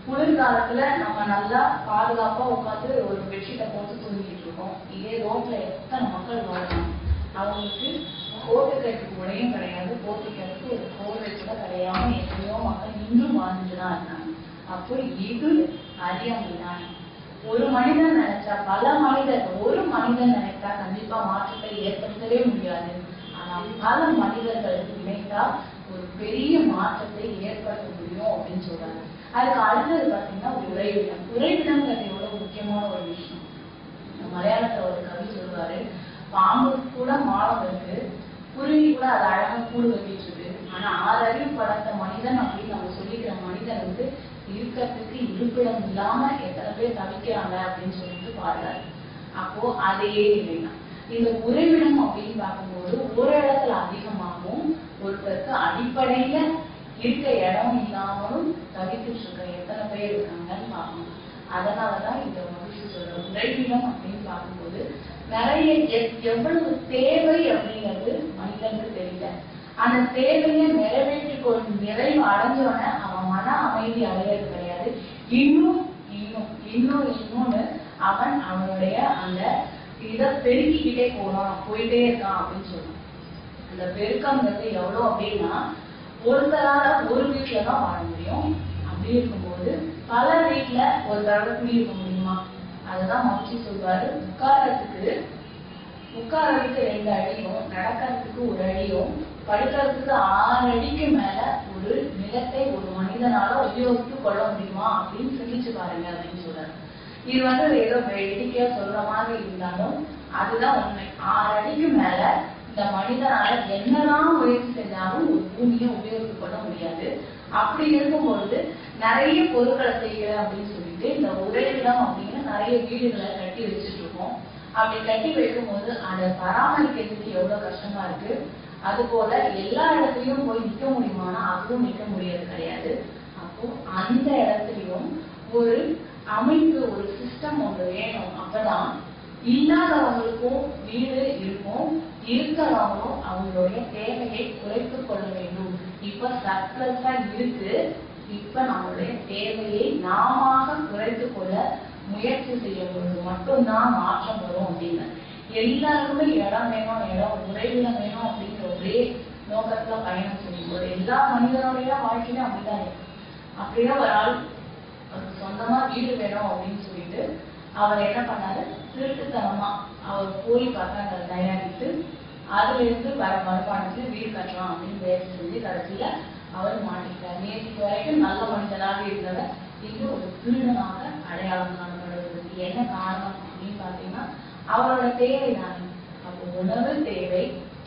குளிர்காலத்துல நம்ம நல்லா பாதுகாப்பா உட்காந்து ஒரு பெட்ஷீட்டை போட்டு தூங்கிட்டு இருக்கோம். இதே ரோட்ல எத்தனை மக்கள் வாழ்றாங்க. அவங்களுக்கு போட்டுக்கிறதுக்கு உடையும் கிடையாது, போட்டுக்கிறதுக்கு ஒரு போர்வை கூட கிடையாம எத்தனையோ மக்கள் இன்னும் வாழ்ந்துட்டுதான் இருக்காங்க. அப்போ இது அறியாமை தானே. ஒரு மனிதன் நினைச்சா பல மனிதர், ஒரு மனிதன் நினைத்தா கண்டிப்பா மாற்றத்தை ஏற்படுத்தவே முடியாது. ஆனா பல மனிதர்கள் நினைத்தா ஒரு பெரிய மாற்றத்தை ஏற்படுத்த முடியும் அப்படின்னு சொல்றாங்க. அதுக்கு அடுத்தது பாத்தீங்கன்னா உறைவிடம். உறைவிடம்ங்கிறது எவ்வளவு முக்கியமான ஒரு விஷயம். மலையாளத்துல ஒரு கவி சொல்றாரு, பாம்பு கூட மானம் இருக்கு, குருவி கூட அது அழகா கூடு கட்டிட்டு இருக்கு, ஆனா ஆறு அறிவு படைத்த மனிதன் அப்படின்னு நம்ம சொல்லிக்கிற மனிதன் வந்து இருக்கிறதுக்கு இருப்பிடம் இல்லாம எத்தனை பேர் தவிக்கிறாங்க அப்படின்னு சொல்லிட்டு பாடுறாரு. அப்போ அதே இல்லைன்னா இந்த உறைவிடம் அப்படின்னு பார்க்கும்போது ஒரு இடத்துல அதிகமாகவும் ஒருத்தருக்கு அடிப்படையில இருக்க இடம் இல்லாமலும் தவித்துட்டு இருக்க எத்தனை பேர் இருக்காங்கன்னு பார்க்கணும். அதனாலதான் இந்த மகிழ்ச்சி சொல்ற உறைவிடம் அப்படின்னு பார்க்கும்போது நிறைய எவ்வளவு தேவை அப்படிங்கிறது மனிதனுக்கு தெரியல. அந்த தேவையை நிறைவேற்றி கொள்ளும் நிறைவு அடைஞ்சோட அவன் மன அமைதி அடையிறது கிடையாது. இன்னும் இன்னும் இன்னும் இன்னொன்னு அவன் அவனுடைய அந்த இதை பெருக்கிக்கிட்டே போனான் போயிட்டே இருக்கான் அப்படின்னு சொல்றான். அந்த பெருக்கங்கிறது எவ்வளவு அப்படின்னா ஒருத்தரால ஒரு வீட்டுலதான் வாழ முடியும். அப்படி இருக்கும்போது பல வீட்டுல ஒரு தடவை குடியிருக்க முடியுமா? அதுதான் மகிழ்ச்சி சொல்வாரு, உட்காரத்துக்கு உட்காரத்துக்கு ரெண்டு அடியும், நடக்கிறதுக்கு ஒரு அடியும், படுக்கிறதுக்கு ஆறு அடிக்கு மேல ஒரு நிலத்தை ஒரு மனிதனால உபயோகித்து கொள்ள முடியுமா அப்படின்னு சிந்திச்சு பாருங்க அப்படின்னு சொல்றாரு. இது வந்து ஏதோ வேடிக்கையா சொல்ற மாதிரி இருந்தாலும் அதுதான் உண்மை. ஆறு அடிக்கு மேல இந்த மனிதனால என்னதான் முயற்சி செஞ்சாலும் ஒரு பூமியை உபயோகித்து கொள்ள முடியாது. அப்படி இருக்கும்பொழுது நிறைய பொருட்களை செய்கிற அப்படின்னு சொல்லிட்டு இந்த உறைவிடம் அப்படின்னு நிறைய வீடுகளை கட்டி வச்சுட்டு இருக்கோம். அப்படி கட்டி வைக்கும் போது அதை பராமரிக்கிறதுக்கு எவ்வளவு கஷ்டமா இருக்கு. அது போல எல்லா இடத்துலயும் போய் நிக்க முடியுமானா அதுவும் நிக்க முடியாது கிடையாது. அப்போ அந்த இடத்துலயும் ஒரு அமைப்பு, ஒரு சிஸ்டம் ஒன்று வேணும். அப்பதான் இல்லாதவங்களுக்கும் வீடு இருக்கும், இருக்கிறவங்களும் அவங்களுடைய தேவையை குறைத்துக் கொள்ள வேண்டும். இப்ப சர்ப்ளஸா இருக்கு, இப்ப நம்மளுடைய தேவையை நாம குறைத்துக் கொள்ள முயற்சி செய்யும் பொழுது மட்டும்தான் மாற்றம் வரும் அப்படின்னு. எல்லாருக்குமே இடம் வேணும், இடம் உறைவிடம் வேணும் அப்படிங்கிற ஒரே நோக்கத்துல பயணம் செய்யும் போது எல்லா மனிதனுடைய வாழ்க்கையுமே அப்படிதான் இருக்கு. அப்படின்னா ஒரு ஆள் அவருக்கு சொந்தமா வீடு வேணும் அப்படின்னு சொல்லிட்டு அவர் என்ன பண்ணாரு, திருட்டுத்தனமா அவர் போய் பத்திரங்களை தயாரித்து அதுல இருந்து வர வருமானத்துல வீடு கட்டலாம் அப்படின்னு முயற்சி செஞ்சு கடைசியில அவர் மாட்டிட்டார். நேற்று வரைக்கும் நல்ல மனிதனாக இருந்தவர் இங்கு ஒரு திருடனாக அடையாளம் காணப்படுவதற்கு என்ன காரணம் அப்படின்னு பாத்தீங்கன்னா அவரோட தேவை தானே. அப்போ உணவு தேவை,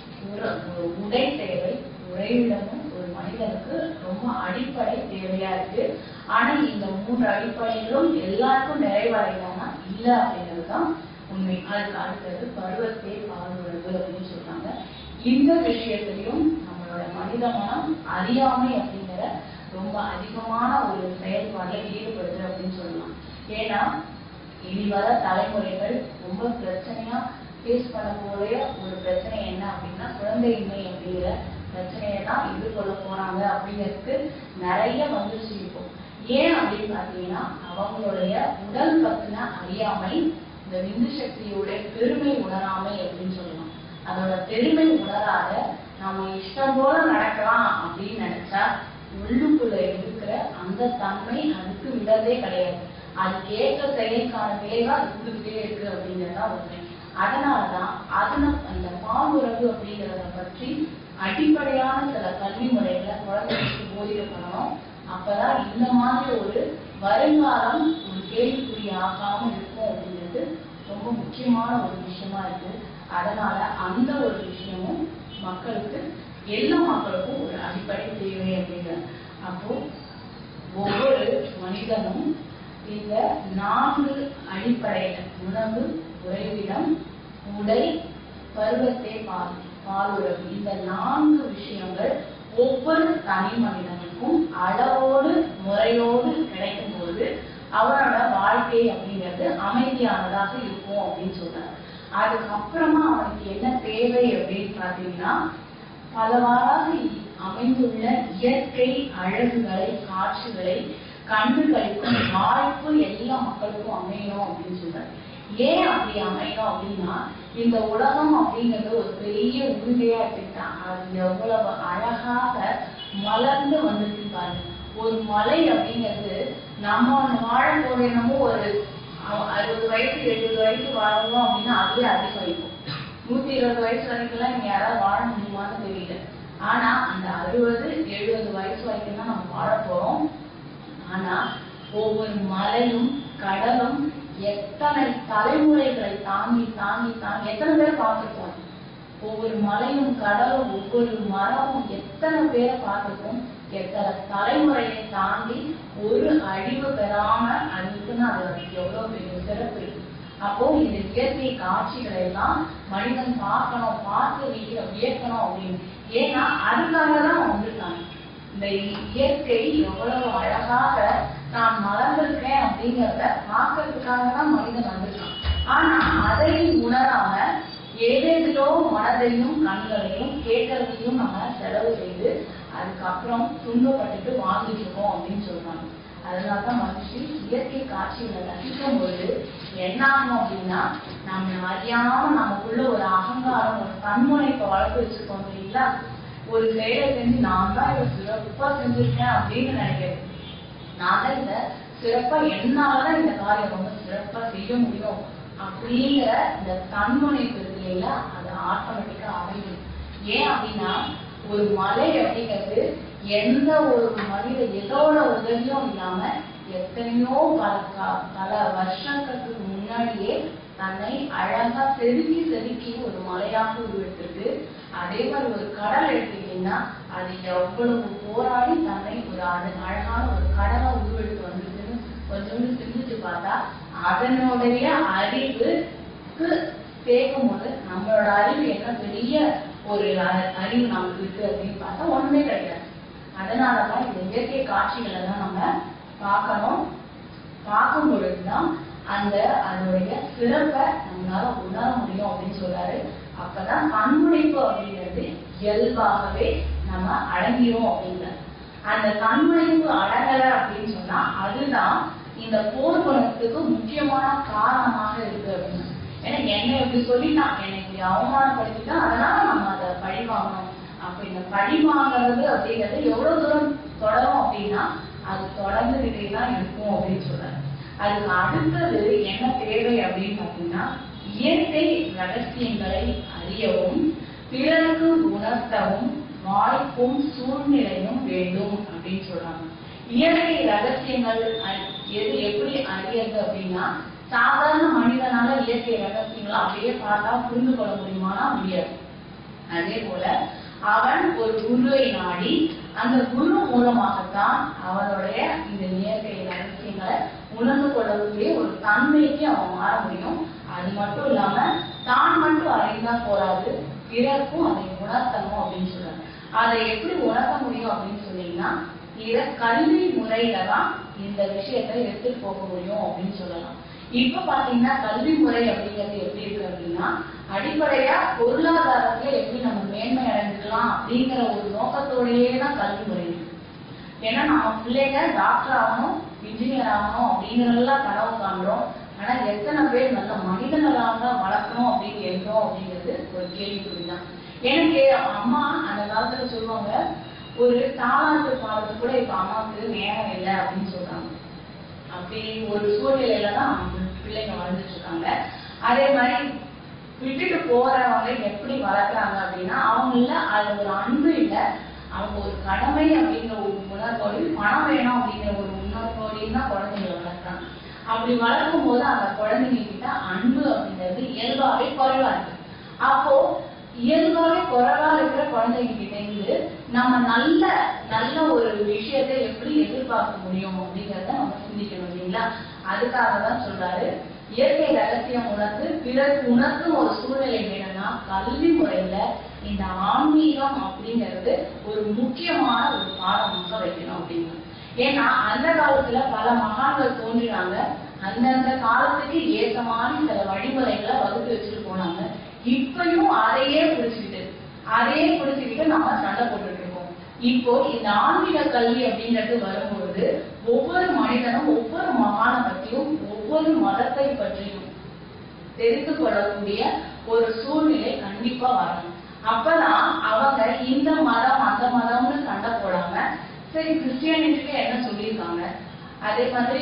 உடை தேவை, உறைவிடமும் ஒரு மனிதனுக்கு ரொம்ப அடிப்படை தேவையா இருக்கு. ஆனா இந்த மூன்று அடிப்படைகளும் எல்லாருக்கும் நிறைவடையானா இல்ல அப்படிங்கிறதுதான் உண்மை. அதுக்கு அடுத்தது பருவத்தை பாதுகாப்பு அப்படின்னு சொல்றாங்க. இந்த விஷயத்திலையும் நம்மளோட மனித மனம் அறியாமை அப்படிங்கிற ரொம்ப அதிகமான ஒரு செயல்பாடுல ஈடுபடுது அப்படின்னு சொல்லலாம். ஏன்னா இனி வர தலைமுறைகள் ரொம்ப பிரச்சனையா ஃபேஸ் பண்ணக்கூடிய ஒரு பிரச்சனை என்ன அப்படின்னா குழந்தையின்மை அப்படிங்கிற பிரச்சனையை தான் எதிர்கொள்ள போறாங்க அப்படிங்கிறதுக்கு நிறைய மகிழ்ச்சி இருக்கும். ஏன் அப்படின்னு பாத்தீங்கன்னா அவங்களுடைய உடல் பத்தின அறியாமை, இந்த விந்து சக்தியோட பெருமை உணராமை அப்படின்னு சொல்லலாம். அதோட பெருமை உணராத நாம இஷ்டம் போல நடக்கலாம் அப்படின்னு நினைச்சா உள்ளுக்குள்ள இருக்கிற அந்த தன்மை அதுக்கு விடவே கிடையாது. அது கேட்க செயற்கான விளைவா அது கொடுத்துட்டே இருக்கு அப்படிங்கிறதா உண்மை. அதனாலதான் அதுல அந்த பாலுறவு அப்படிங்கிறத பற்றி அடிப்படையான சில கல்வி முறைகளை குழந்தைகளுக்கு போதிக்கப்படணும். அப்பதான் இந்த மாதிரி ஒரு வருங்காலம் ஒரு கேள்விக்குறி ஆகாம இருக்கும் அப்படிங்கிறது ரொம்ப முக்கியமான ஒரு விஷயமா இருக்கு. அதனால அந்த ஒரு விஷயமும் மக்களுக்கு, எல்லா மக்களுக்கும் ஒரு அடிப்படை தேவை அப்படிங்கிற. அப்போ ஒவ்வொரு மனிதனும் இந்த நான்கு அடிப்படையில உணவு, உறைவிடம், உடை, பருவத்தை பால் பாலுறவு இந்த நான்கு விஷயங்கள் ஒவ்வொரு தனி மனிதனுக்கும் அளவோடு முறையோடு கிடைக்கும் போது அவனோட வாழ்க்கை அப்படிங்கிறது அமைதியானதாக இருக்கும் அப்படின்னு சொல்றாரு. அதுக்கப்புறமா அவனுக்கு என்ன தேவை அப்படின்னு பாத்தீங்கன்னா பலவாறாக அமைந்துள்ள இயற்கை அழகுகளை, காட்சிகளை கண்டு கழிக்கும் வாய்ப்பு எல்லா மக்களுக்கும் அமையணும் அப்படின்னு சொல்றாரு. ஏன் அப்படி அமையணும் அப்படின்னா, இந்த உலகம் அப்படிங்கிறது ஒரு பெரிய உறுதியா எடுத்துக்கிட்டான். அது எவ்வளவு அழகாக மலர்ந்து வந்துட்டு பாருங்க. ஒரு மலை அப்படிங்கிறது நம்ம வாழ போறோமோ ஒரு அறுபது வயசு எழுபது வயசு வாழணும் அப்படின்னா அதுவே அதிகம் இருக்கும். நூத்தி இருபது வயசு வரைக்கும் நீங்க யாராவது வாழ முடியுமான்னு தெரியல. ஆனா அந்த அறுபது எழுபது வயசு வரைக்கும் தான் நம்ம வாழ போறோம். ஆனா ஒவ்வொரு மலையும் கடலும் எத்தனை தலைமுறைகளை தாங்கி தாங்கி தாங்கி எத்தனை பேர் பார்த்துருக்கோம். ஒவ்வொரு மலையும் கடலும் ஒவ்வொரு மரமும் எத்தனை பேரை பார்த்துருக்கோம். எத்தனை தலைமுறையை தாண்டி ஒரு அழிவு பெறாம அதுக்குன்னு அது எவ்வளவு பெரிய சிறப்பு இருக்கு. அப்போ இந்த இயற்கை காட்சிகளை எல்லாம் மனிதன் பார்க்கணும், பார்த்து வியக்கணும் அப்படின்னு. ஏன்னா அதுக்காக தான் வந்திருக்காங்க. இந்த இயற்கை எவ்வளவு அழகாக நான் மலர்ந்திருக்கேன் அப்படிங்கிறத பார்க்கறதுக்காக தான் மனிதன் வந்திருக்கான். ஆனா அதையும் உணராம ஏதேதிலோ மனதையும் கண்களையும் கேட்கறதையும் நம்ம செலவு செய்து அதுக்கப்புறம் துன்பப்பட்டுட்டு வாழ்ந்துட்டு இருக்கோம் அப்படின்னு சொல்றாங்க. அதனாலதான் மனுஷி இயற்கை காட்சிகளை ரசிக்கும் போது என்ன ஆகும் அப்படின்னா, நம்ம அறியாம நமக்குள்ள ஒரு அகங்காரம் ஒரு தன்முனைப்பை வளர்த்து வச்சிருக்கோம் இல்லைங்களா. ஒரு செயலை செஞ்சு நான் தான் இதை சிறப்பா செஞ்சிருக்கேன் அப்படின்னு நினைக்கிறேன். நான் தான் இந்த சிறப்பா என்னாலதான் இந்த காரியம் ரொம்ப சிறப்பா செய்ய முடியும் அப்படிங்கிற இந்த தன்முனைப்பு இருக்கு இல்லைங்களா, அது ஆட்டோமேட்டிக்கா அமையும். ஏன் அப்படின்னா ஒரு மலை அப்படிங்கிறது எந்த ஒரு மனித எதோட உதவியும் இல்லாம எத்தனையோ பல பல வருஷங்களுக்கு முன்னாடியே தன்னை அழகா செதுக்கி செதுக்கி ஒரு மலையாக உருவெடுத்திருக்கு. அதே மாதிரி ஒரு கடல் எடுத்துக்கிட்டீங்கன்னா அது எவ்வளவு போராடி தன்னை ஒரு அழகான ஒரு கடலை உருவெடுத்து வந்திருக்குன்னு கொஞ்சம் சிந்திச்சு பார்த்தா அதனுடைய அறிவுக்கு சேர்க்கும் போது நம்மளோட அறிவு என்ன பெரிய ஒரு அறிவு நமக்கு இருக்கு அப்படின்னு பார்த்தா ஒண்ணுமே கிடையாது. அதனாலதான் இந்த இயற்கை காட்சிகளை தான் நம்ம பார்க்கணும். பார்க்கும் பொழுதுதான் அந்த அதனுடைய சிறப்பை நம்மளால உணர முடியும் அப்படின்னு சொல்றாரு. அப்பதான் தன்முனைப்பு அப்படிங்கிறது இயல்பாகவே நம்ம அடங்கிரும் அப்படிங்கிறார். அந்த தன்முனைப்பு அடங்கல அப்படின்னு சொன்னா அதுதான் இந்த போர் குணத்துக்கு முக்கியமான காரணமாக இருக்கு அப்படின்னு. ஏன்னா என்னை இப்படி சொல்லிட்டான், என்னை இப்படி அவமானப்படுத்திட்டான், அதனால நம்ம அதை பழி வாங்கணும். அப்ப இந்த பழி வாங்குறது அப்படிங்கிறது எவ்வளவு தூரம் தொடரும் அப்படின்னா அது தொடர்ந்துகிட்டே தான் இருக்கும் அப்படின்னு சொல்றாரு. அதுக்கு அடுத்தது என்ன தேவை அப்படின்னு பாத்தீங்கன்னா, இயற்கை ரகசியங்களை அறியவும் பிறருக்கு உணர்த்தவும் வாய்ப்பும் சூழ்நிலையும் வேண்டும் அப்படின்னு சொல்றாங்க. இயற்கை ரகசியங்கள் எது எப்படி அறியறது அப்படின்னா, சாதாரண மனிதனால இயற்கை ரகசியங்களை அப்படியே பார்த்தா புரிந்து கொள்ள முடியுமானா முடியாது. அதே போல அவன் ஒரு குருவை நாடி அந்த குரு மூலமாகத்தான் அவனுடைய இந்த இயற்கை ரகசியங்களை உணர்ந்து கொள்ளக்கூடிய ஒரு தன்மைக்கு அவன் மாற முடியும். அது மட்டும் இல்லாம தான் மட்டும் அறிந்தா போராது, பிறருக்கும் அதை உணர்த்தணும் அப்படின்னு சொல்றாங்க. அதை எப்படி உணர்த்த முடியும் அப்படின்னு சொன்னீங்கன்னா, இத கல்வி முறையில தான் இந்த விஷயத்தை எடுத்துட்டு போக முடியும் அப்படின்னு சொல்லலாம். இப்ப பாத்தீங்கன்னா கல்வி முறை அப்படிங்கிறது எப்படி இருக்கு அப்படின்னா, அடிப்படையா பொருளாதாரத்துல எப்படி நம்ம மேன்மை அடைஞ்சுக்கலாம் அப்படிங்கிற ஒரு நோக்கத்தோடயே தான் கல்வி முறை இருக்கு. ஏன்னா நம்ம பிள்ளைங்க டாக்டர் ஆகணும், இன்ஜினியர் ஆகணும் அப்படிங்கறதெல்லாம் கனவு காண்றோம். ஆனா எத்தனை பேர் நல்ல மனிதர்களாக வளர்க்கணும் அப்படின்னு எழுதுறோம் அப்படிங்கிறது ஒரு கேள்விக்குறிதான். எனக்கு அம்மா அந்த காலத்துல சொல்லுவாங்க, ஒரு தாளாட்டு பாடத்துக்கு கூட இப்ப அம்மாவுக்கு நேரம் இல்லை அப்படின்னு சொல்றாங்க. அப்படி ஒரு சூழ்நிலையில தான் பிள்ளைங்க வளர்ந்துட்டு இருக்காங்க. அதே மாதிரி விட்டுட்டு போறவங்க எப்படி வளர்க்குறாங்க அப்படின்னா, அவங்கள அது ஒரு அன்பு இல்லை, அவங்க ஒரு கடமை அப்படிங்கிற ஒரு உணர்வோடு, பணம் வேணும் அப்படிங்கிற ஒரு உணர்வோடையும் தான் குழந்தைங்களை வளர்க்குறாங்க. அப்படி வளர்க்கும் போது அந்த குழந்தைங்க கிட்ட அன்பு அப்படிங்கிறது இயல்பாவே குறைவா இருக்கு. அப்போ இயல்பாவே குறைவா இருக்கிற குழந்தைங்க கிட்ட இருந்து நம்ம நல்ல நல்ல ஒரு விஷயத்தை எப்படி எதிர்பார்க்க முடியும் அப்படிங்கிறத நம்ம சிந்திக்கணும் இல்லைங்களா. அதுக்காக தான் சொல்றாரு, இயற்கை ரகசியம் உணர்ந்து பிறகு உணர்த்தும் ஒரு சூழ்நிலை வேணும்னா கல்வி முறையில இந்த ஆன்மீகம் அப்படிங்கிறது ஒரு முக்கியமான ஒரு பாடமாக வைக்கணும் அப்படின்னு. ஏன்னா அந்த காலத்துல பல மகான்கள் தோன்றினாங்க, அந்தந்த காலத்துக்கு ஏற்ற மாதிரி சில வழிமுறைகளை வகுத்து வச்சுட்டு போனாங்க. இப்பயும் அதையே பிடிச்சுக்கிட்டு அதையே பிடிச்சுக்கிட்டு நம்ம சண்டை போட்டுட்டு இருக்கோம். இப்போ இந்த ஆன்மீக கல்வி அப்படிங்கிறது வரும்போது ஒவ்வொரு மனிதனும் ஒவ்வொரு மகான பற்றியும் ஒவ்வொரு மதத்தை பற்றியும் தெரிந்து கொள்ளக்கூடிய ஒரு சூழ்நிலை கண்டிப்பா வரணும். அப்பதான் அவங்க இந்த மதம் அந்த மதம்னு சண்டை போடாம, சரி கிறிஸ்டியானிட்டில என்ன சொல்லியிருக்காங்க, அதே மாதிரி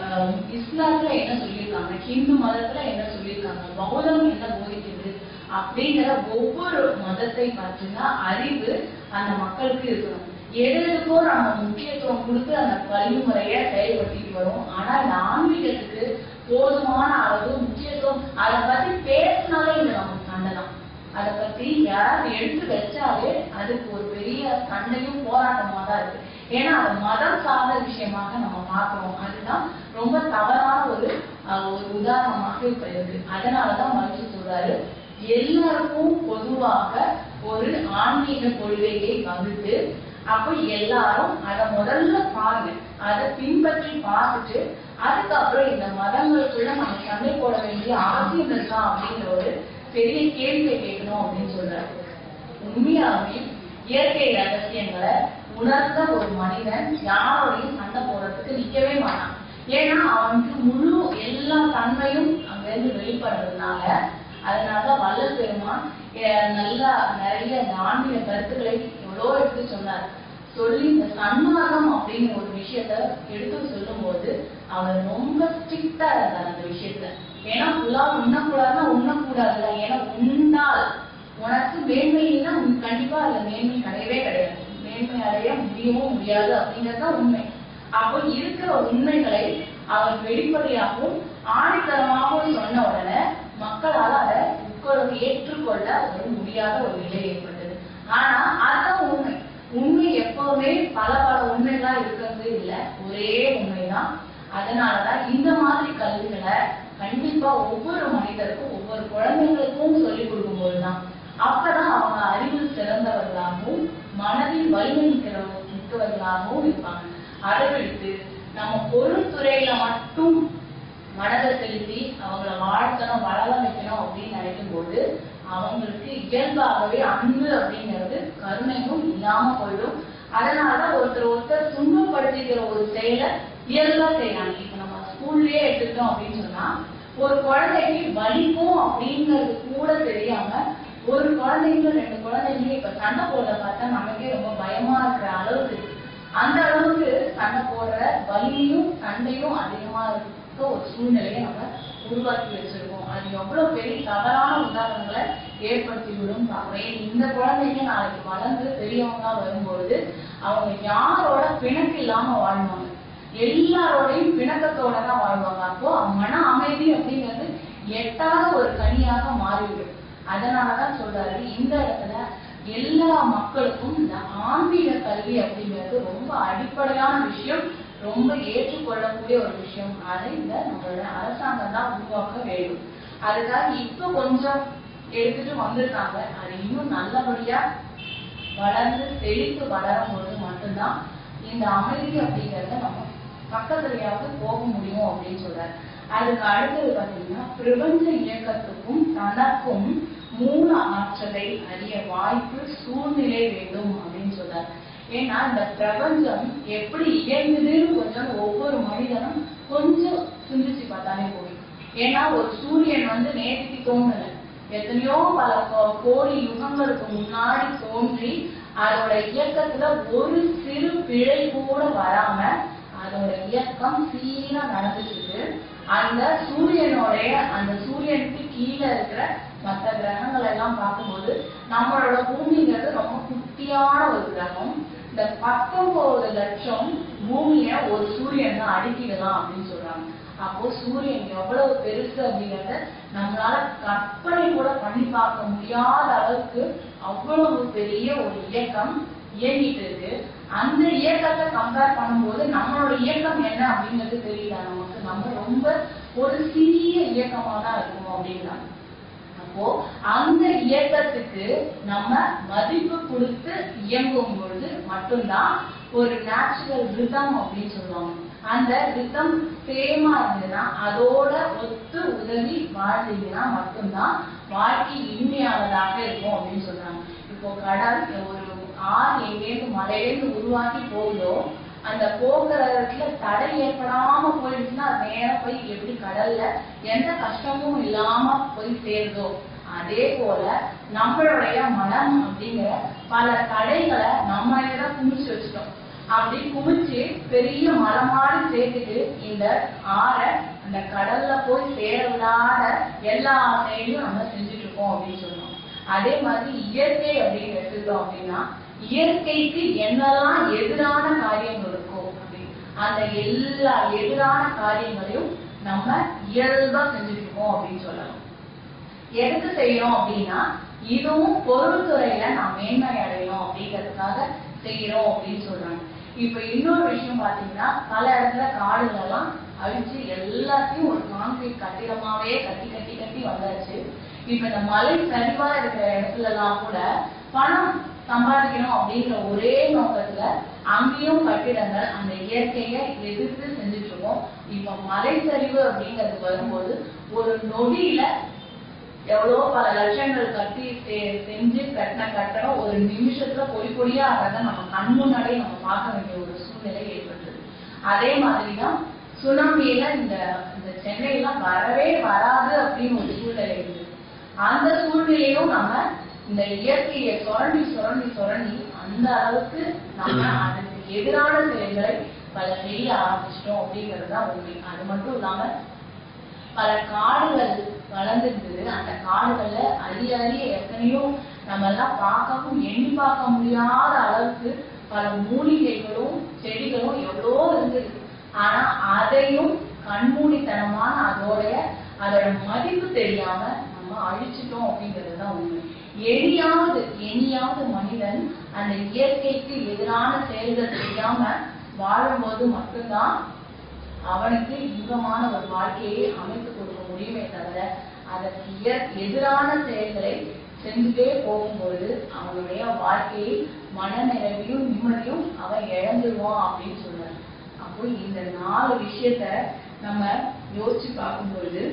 இஸ்லாத்துல என்ன சொல்லியிருக்காங்க, ஹிந்து மதத்துல என்ன சொல்லியிருக்காங்க, பௌத்தம் என்ன போதிக்குது அப்படிங்கிற ஒவ்வொரு மதத்தை பற்றின அறிவு அந்த மக்களுக்கு இருக்கணும். எதுக்கும் நம்ம முக்கியத்துவம் கொடுத்து அந்த கல்வி முறைய செயல்படுத்திட்டு வரும். ஆனா இந்த ஆன்மீகத்துக்கு போதுமான அளவு முக்கியத்துவம் அதை பத்தி பேசினாலே இல்லை, நமக்கு சண்டை தான். அதை பத்தி யாராவது எடுத்து வச்சாலே அதுக்கு ஒரு பெரிய சண்டையும் போராட்டமா தான் இருக்கு. ஏன்னா அது மதம் சார்ந்த விஷயமாக நம்ம பார்க்கிறோம். அதுதான் ரொம்ப தவறான ஒரு ஒரு உதாரணமாக இப்ப இருக்கு. அதனாலதான் மகிழ்ச்சி சொல்றாரு, எல்லாருக்கும் பொதுவாக ஒரு ஆன்மீக கொள்கையை வகுத்து, அப்ப எல்லாரும் அதை முதல்ல பாருங்க, அதை பின்பற்றி பார்த்துட்டு அதுக்கப்புறம் இந்த மதங்களுக்குள்ள நம்ம சண்டை போட வேண்டிய அவசியம் இருக்கா அப்படிங்கிற ஒரு பெரிய கேள்வியை கேட்கணும் அப்படின்னு சொல்றாரு. உண்மையாவே இயற்கை ரகசியங்களை உணர்ந்த ஒரு மனிதன் யாரோடையும் சண்டை போடுறதுக்கு நிக்கவே மாட்டான். ஏன்னா அவனுக்கு முழு எல்லா தன்மையும் அங்கிருந்து வெளிப்படுறதுனால. அதனாலதான் வள்ளல் பெருமான் நல்லா நிறைய ஆன்மீக கருத்துக்களை எவ்வளோ எடுத்து சொன்னார். சொல்லி இந்த சன்மார்க்கம் அப்படிங்கிற ஒரு விஷயத்த எடுத்து சொல்லும் போது அவர் ரொம்ப ஸ்ட்ரிக்டா இருந்தார் அந்த விஷயத்த. ஏன்னா ஃபுல்லா உண்ணக்கூடாதுன்னா உண்ணக்கூடாதுல, ஏன்னா உண்டால் உனக்கு மேன்மையினா கண்டிப்பா அதுல மேன்மை கிடையவே கிடையாது, மேன்மை அடைய முடியவும் முடியாது அப்படிங்கறதுதான் உண்மை. அப்போ இருக்கிற உண்மைகளை அவர் வெளிப்படையாகவும் ஆணித்தரமாகவும் சொன்ன உடனே மக்களால் அதை உட்கொள்ள ஏற்றுக்கொள்ள ஒரு முடியாத ஒரு நிலை ஏற்பட்டது. ஆனா அதுதான் உண்மை. உண்மை எப்பவுமே பல பல உண்மைகளா இருக்கிறது இல்லை, ஒரே உண்மைதான். அதனாலதான் இந்த மாதிரி கல்விகளை கண்டிப்பா ஒவ்வொரு மனிதருக்கும் ஒவ்வொரு குழந்தைங்களுக்கும் சொல்லிக் கொடுக்கும் போதுதான் அப்பதான் அவங்க அறிவில் சிறந்தவர்களாகவும் மனதில் வலிமை மிக்கவர்களாகவும் இருப்பாங்க. அதை விடுத்து நம்ம பொருள்துறையில மட்டும் மனதை செலுத்தி அவங்கள வாழ்த்தணும் வளர வைக்கணும் அப்படின்னு நினைக்கும் போது அவங்களுக்கு இயல்பாகவே அன்பு அப்படிங்கிறது கருணையும் இல்லாம போயிடும். அதனாலதான் ஒருத்தர் ஒருத்தர் துன்பப்படுத்திக்கிற ஒரு செயலை இயல்பா செய்யறாங்க. இப்ப நம்ம ஸ்கூல்லயே எடுத்துக்கிட்டோம் அப்படின்னு சொன்னா ஒரு குழந்தைக்கு வலிக்கும் அப்படிங்கிறது கூட தெரியாம ஒரு குழந்தைங்க ரெண்டு குழந்தைங்க இப்ப சண்டை போடுறத பார்த்தா நமக்கே ரொம்ப பயமா இருக்கிற அளவுக்கு அந்த அளவுக்கு சண்டை போடுற வலியும் சண்டையும் அதிகமா இருக்க ஒரு சூழ்நிலையை நம்ம உருவாக்கி வச்சிருக்கோம். அது எவ்வளவு பெரிய தவறான உதாரணங்களை ஏற்படுத்தி விடும் பாக்குறேன். இந்த குழந்தைங்க நாளைக்கு வளர்ந்து பெரியவங்க வரும்பொழுது அவங்க யாரோட பிணக்கு இல்லாம வாழ்வாங்க, எல்லாரோடையும் பிணக்கத்தோட தான் வாழ்வாங்க. அப்போ மன அமைதி அப்படிங்கிறது எட்டாத ஒரு கனியாக மாறிவிடும். அதனாலதான் சொல்றாரு, இந்த இடத்துல எல்லா மக்களுக்கும் இந்த ஆன்மீக கல்வி அப்படிங்கிறது ரொம்ப அடிப்படையான விஷயம், ரொம்ப ஏற்றுக்கொள்ளக்கூடிய ஒரு விஷயம். அதை இந்த நம்மளோட அரசாங்கம் தான் உருவாக்க வேண்டும். அதுக்காக இப்ப கொஞ்சம் எடுத்துட்டு வந்திருக்காங்க. அது இன்னும் நல்லபடியா வளர்ந்து செழித்து வளரும் போது மட்டும்தான் இந்த அமைதி அப்படிங்கறத நம்ம பக்கத்துலயாவது போக முடியும் அப்படின்னு சொல்றாரு. அதுக்கு அடுத்தது பாத்தீங்கன்னா பிரபஞ்ச இயக்கத்துக்கும் தனக்கும் மூல ஆற்றலை அறிய வாய்ப்பு சூழ்நிலை வேண்டும் அப்படின்னு சொல்றாரு. ஏன்னா இந்த பிரபஞ்சம் எப்படி இயங்குதுன்னு கொஞ்சம் ஒவ்வொரு மனிதனும் கொஞ்சம் சிந்திச்சு பார்த்தாலே போதும். ஏன்னா ஒரு சூரியன் வந்து நேற்று தோன்றல, எத்தனையோ பல கோடி யுகங்களுக்கு முன்னாடி தோன்றி அதோட இயக்கத்துல ஒரு சிறு பிழை கூட வராம அதோட இயக்கம் சீரா நடந்துட்டு இருக்கு. அந்த சூரியனோடைய அந்த சூரியனுக்கு கீழே இருக்கிற மற்ற கிரகங்கள் எல்லாம் பார்க்கும்போது நம்மளோட பூமிங்கிறது ரொம்ப குட்டியான ஒரு கிரகம். இந்த பத்தொன்பது லட்சம் பூமிய ஒரு சூரியன் தான் அடிக்கிடலாம் அப்படின்னு சொல்றாங்க. அப்போ சூரியன் எவ்வளவு பெருசு அப்படிங்கறத நம்மளால கற்பனை கூட பண்ணி பார்க்க முடியாத அளவுக்கு அவ்வளவு பெரிய ஒரு இயக்கம் இயங்கிட்டு இருக்கு. அந்த இயக்கத்தை கம்பேர் பண்ணும்போது நம்மளோட இயக்கம் என்ன அப்படிங்கிறது தெரியல நமக்கு. நம்ம ரொம்ப ஒரு சிறிய இயக்கமா தான் இருக்கும் அப்படிங்கிறாங்க. அப்போ அந்த இயக்கத்துக்கு நம்ம மதிப்பு கொடுத்து இயங்கும் பொழுது மட்டும்தான் ஒரு நேச்சுரல் ரிதம் அப்படின்னு சொல்லுவாங்க. அந்த ரிதம் சேமா இருந்ததுன்னா அதோட ஒத்து உதவி வாழ்ந்தீங்கன்னா மட்டும்தான் வாழ்க்கை இனிமையானதாக இருக்கும் அப்படின்னு சொல்றாங்க. இப்போ கடல் ஒரு ஆறு எங்கேருந்து மலையிலேருந்து உருவாக்கி போகுதோ அந்த போக்குறதுல தடை ஏற்படாம போயிடுச்சுன்னா அது நேரம் போய் எப்படி கடல்ல எந்த கஷ்டமும் இல்லாம போய் சேருதோ அதே போல நம்மளுடைய மனம் அப்படிங்கிற பல தடைகளை நம்ம இடம் குமிச்சு வச்சுட்டோம். அப்படி குமிச்சு பெரிய மரமாடி சேர்த்துட்டு இந்த ஆறை அந்த கடல்ல போய் சேர விடாத எல்லா செயலையும் நம்ம செஞ்சுட்டு இருக்கோம் அப்படின்னு சொன்னோம். அதே மாதிரி இயற்கை அப்படின்னு எடுத்துக்கிட்டோம் அப்படின்னா இயற்கைக்கு என்னெல்லாம் எதிரான காரியங்கள் இருக்கோ அப்படின்னு அந்த எல்லா எதிரான காரியங்களையும் நம்ம இயல்பா செஞ்சுட்டு இருக்கோம் அப்படின்னு சொல்லலாம். எதுக்கு செய்யறோம் அப்படின்னா இதுவும் பொருள் துறையில நான் மேன்மை அடையணும் அப்படிங்கிறதுக்காக செய்யறோம் அப்படின்னு சொல்றாங்க. இப்ப இன்னொரு விஷயம் பாத்தீங்கன்னா பல இடத்துல காடுகள் எல்லாம் அழிச்சு எல்லாத்தையும் ஒரு கான்கிரீட் கட்டிடமாவே கட்டி கட்டி கட்டி வந்தாச்சு. இப்ப இந்த மலை சரிவா இருக்கிற இடத்துல எல்லாம் கூட பணம் சம்பாதிக்கணும் அப்படிங்கிற ஒரே நோக்கத்துல அங்கேயும் கட்டிடங்கள் அந்த இயற்கையை எதிர்த்து செஞ்சுட்டு இருக்கோம். இப்ப மலை சரிவு அப்படிங்கிறது வரும்போது ஒரு நொடியில எவ்வளவு பல லட்சங்கள் கட்டி செஞ்சு கட்டின கட்டணம் ஒரு நிமிஷத்துல பொடி பொடியா ஆகிறத நம்ம கண் முன்னாடியே நம்ம பார்க்க வேண்டிய ஒரு சூழ்நிலை ஏற்பட்டது. அதே மாதிரிதான் சுனாமியில இந்த இந்த சென்னையெல்லாம் வரவே வராது அப்படின்னு ஒரு சூழ்நிலை இருந்தது. அந்த சூழ்நிலையும் நம்ம இந்த இயற்கையை சுரண்டி சுரண்டி சுரண்டி அந்த அளவுக்கு நம்ம அதுக்கு எதிரான செயல்களை பல செய்ய ஆரம்பிச்சிட்டோம் அப்படிங்கிறது தான் உண்மை. அது மட்டும் இல்லாம பல காடுகள் வளர்ந்துருந்தது. அந்த காடுகள்ல அரிய அரிய எத்தனையோ நம்ம எல்லாம் பார்க்கவும் எண்ணி பார்க்க முடியாத அளவுக்கு பல மூலிகைகளும் செடிகளும் எவ்வளோ இருந்தது. ஆனா அதையும் கண்மூடித்தனமான அதோடைய அதோட மதிப்பு தெரியாம நம்ம அழிச்சிட்டோம் அப்படிங்கிறது தான் உண்மை. எனியாவது எனியாவது மனிதன் அந்த இயற்கைக்கு எதிரான செயல்கள் செய்யாம வாழும்போது மட்டும்தான் அவனுக்கு இன்பமான ஒரு வாழ்க்கையை அமைத்து கொடுக்க முடியுமே தவிர அதற்கு எதிரான செயல்களை செஞ்சுட்டே போகும்போது அவனுடைய வாழ்க்கையை மன நிறைவையும் நிம்மதியும் அவன் இழந்துருவான் அப்படின்னு சொல்றாரு. அப்போ இந்த நாலு விஷயத்த நம்ம யோசிச்சு பார்க்கும்பொழுது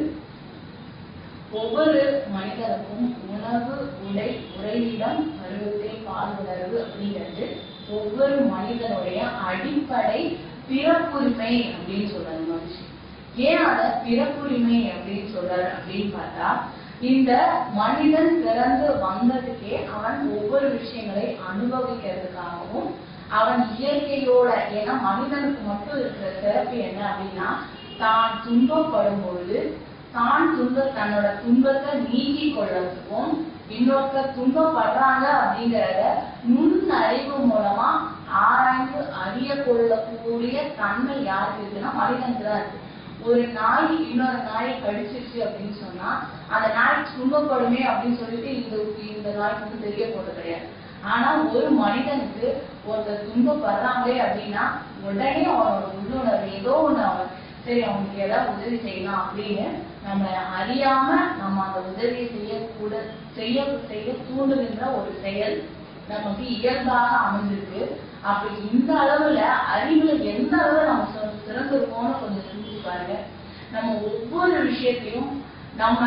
ஒவ்வொரு மனிதனுக்கும் உணவு, உடை, உறைவிடம், பருவத்தை, பால்வுணர்வு அப்படிங்கிறது ஒவ்வொரு மனிதனுடைய அடிப்படை பிறப்புரிமை அப்படின்னு சொல்றாரு மனுஷன். ஏன் அத பிறப்புரிமை அப்படின்னு சொல்றாரு அப்படின்னு பார்த்தா இந்த மனிதன் பிறந்து வந்ததுக்கே அவன் ஒவ்வொரு விஷயங்களை அனுபவிக்கிறதுக்காகவும் அவன் இயற்கையோட, ஏன்னா மனிதனுக்கு மட்டும் இருக்கிற சிறப்பு என்ன அப்படின்னா தான் துன்பப்படும் பொழுது தான் துன்ப தன்னோட துன்பத்தை நீக்கி கொள்றதுக்கும் இன்னொருத்தர் துன்பப்படுறாங்க அப்படிங்கறத நுண் அறிவு மூலமா ஆராய்ந்து அறிய கொள்ளக்கூடிய தன்மை யாருக்கு இருக்குன்னா மனிதனுக்கு தான் இருக்கு. ஒரு நாய் இன்னொரு நாயை கடிச்சிருச்சு அப்படின்னு சொன்னா அந்த நாய் துன்பப்படுமே அப்படின்னு சொல்லிட்டு இந்த இந்த நாய்க்கு வந்து தெரிய போறது கிடையாது. ஆனா ஒரு மனிதனுக்கு ஒருத்தர் துன்பப்படுறாங்களே அப்படின்னா உடனே அவனோட உள்ளுணர்வு ஏதோ ஒண்ணு அவன் சரி அவனுக்கு ஏதாவது உதவி செய்யலாம் அப்படின்னு நம்ம அறியாம நம்ம அந்த உதவியை செய்யக்கூட செய்ய செய்ய தூண்டுகின்ற ஒரு செயல் நமக்கு இயல்பாக அமைஞ்சிருக்கு. அப்படி இந்த அளவுல அறிவுல எந்த அளவுல நம்ம சிறந்திருக்கோம்னு கொஞ்சம் சிந்திச்சு பாருங்க. நம்ம ஒவ்வொரு விஷயத்தையும் நம்ம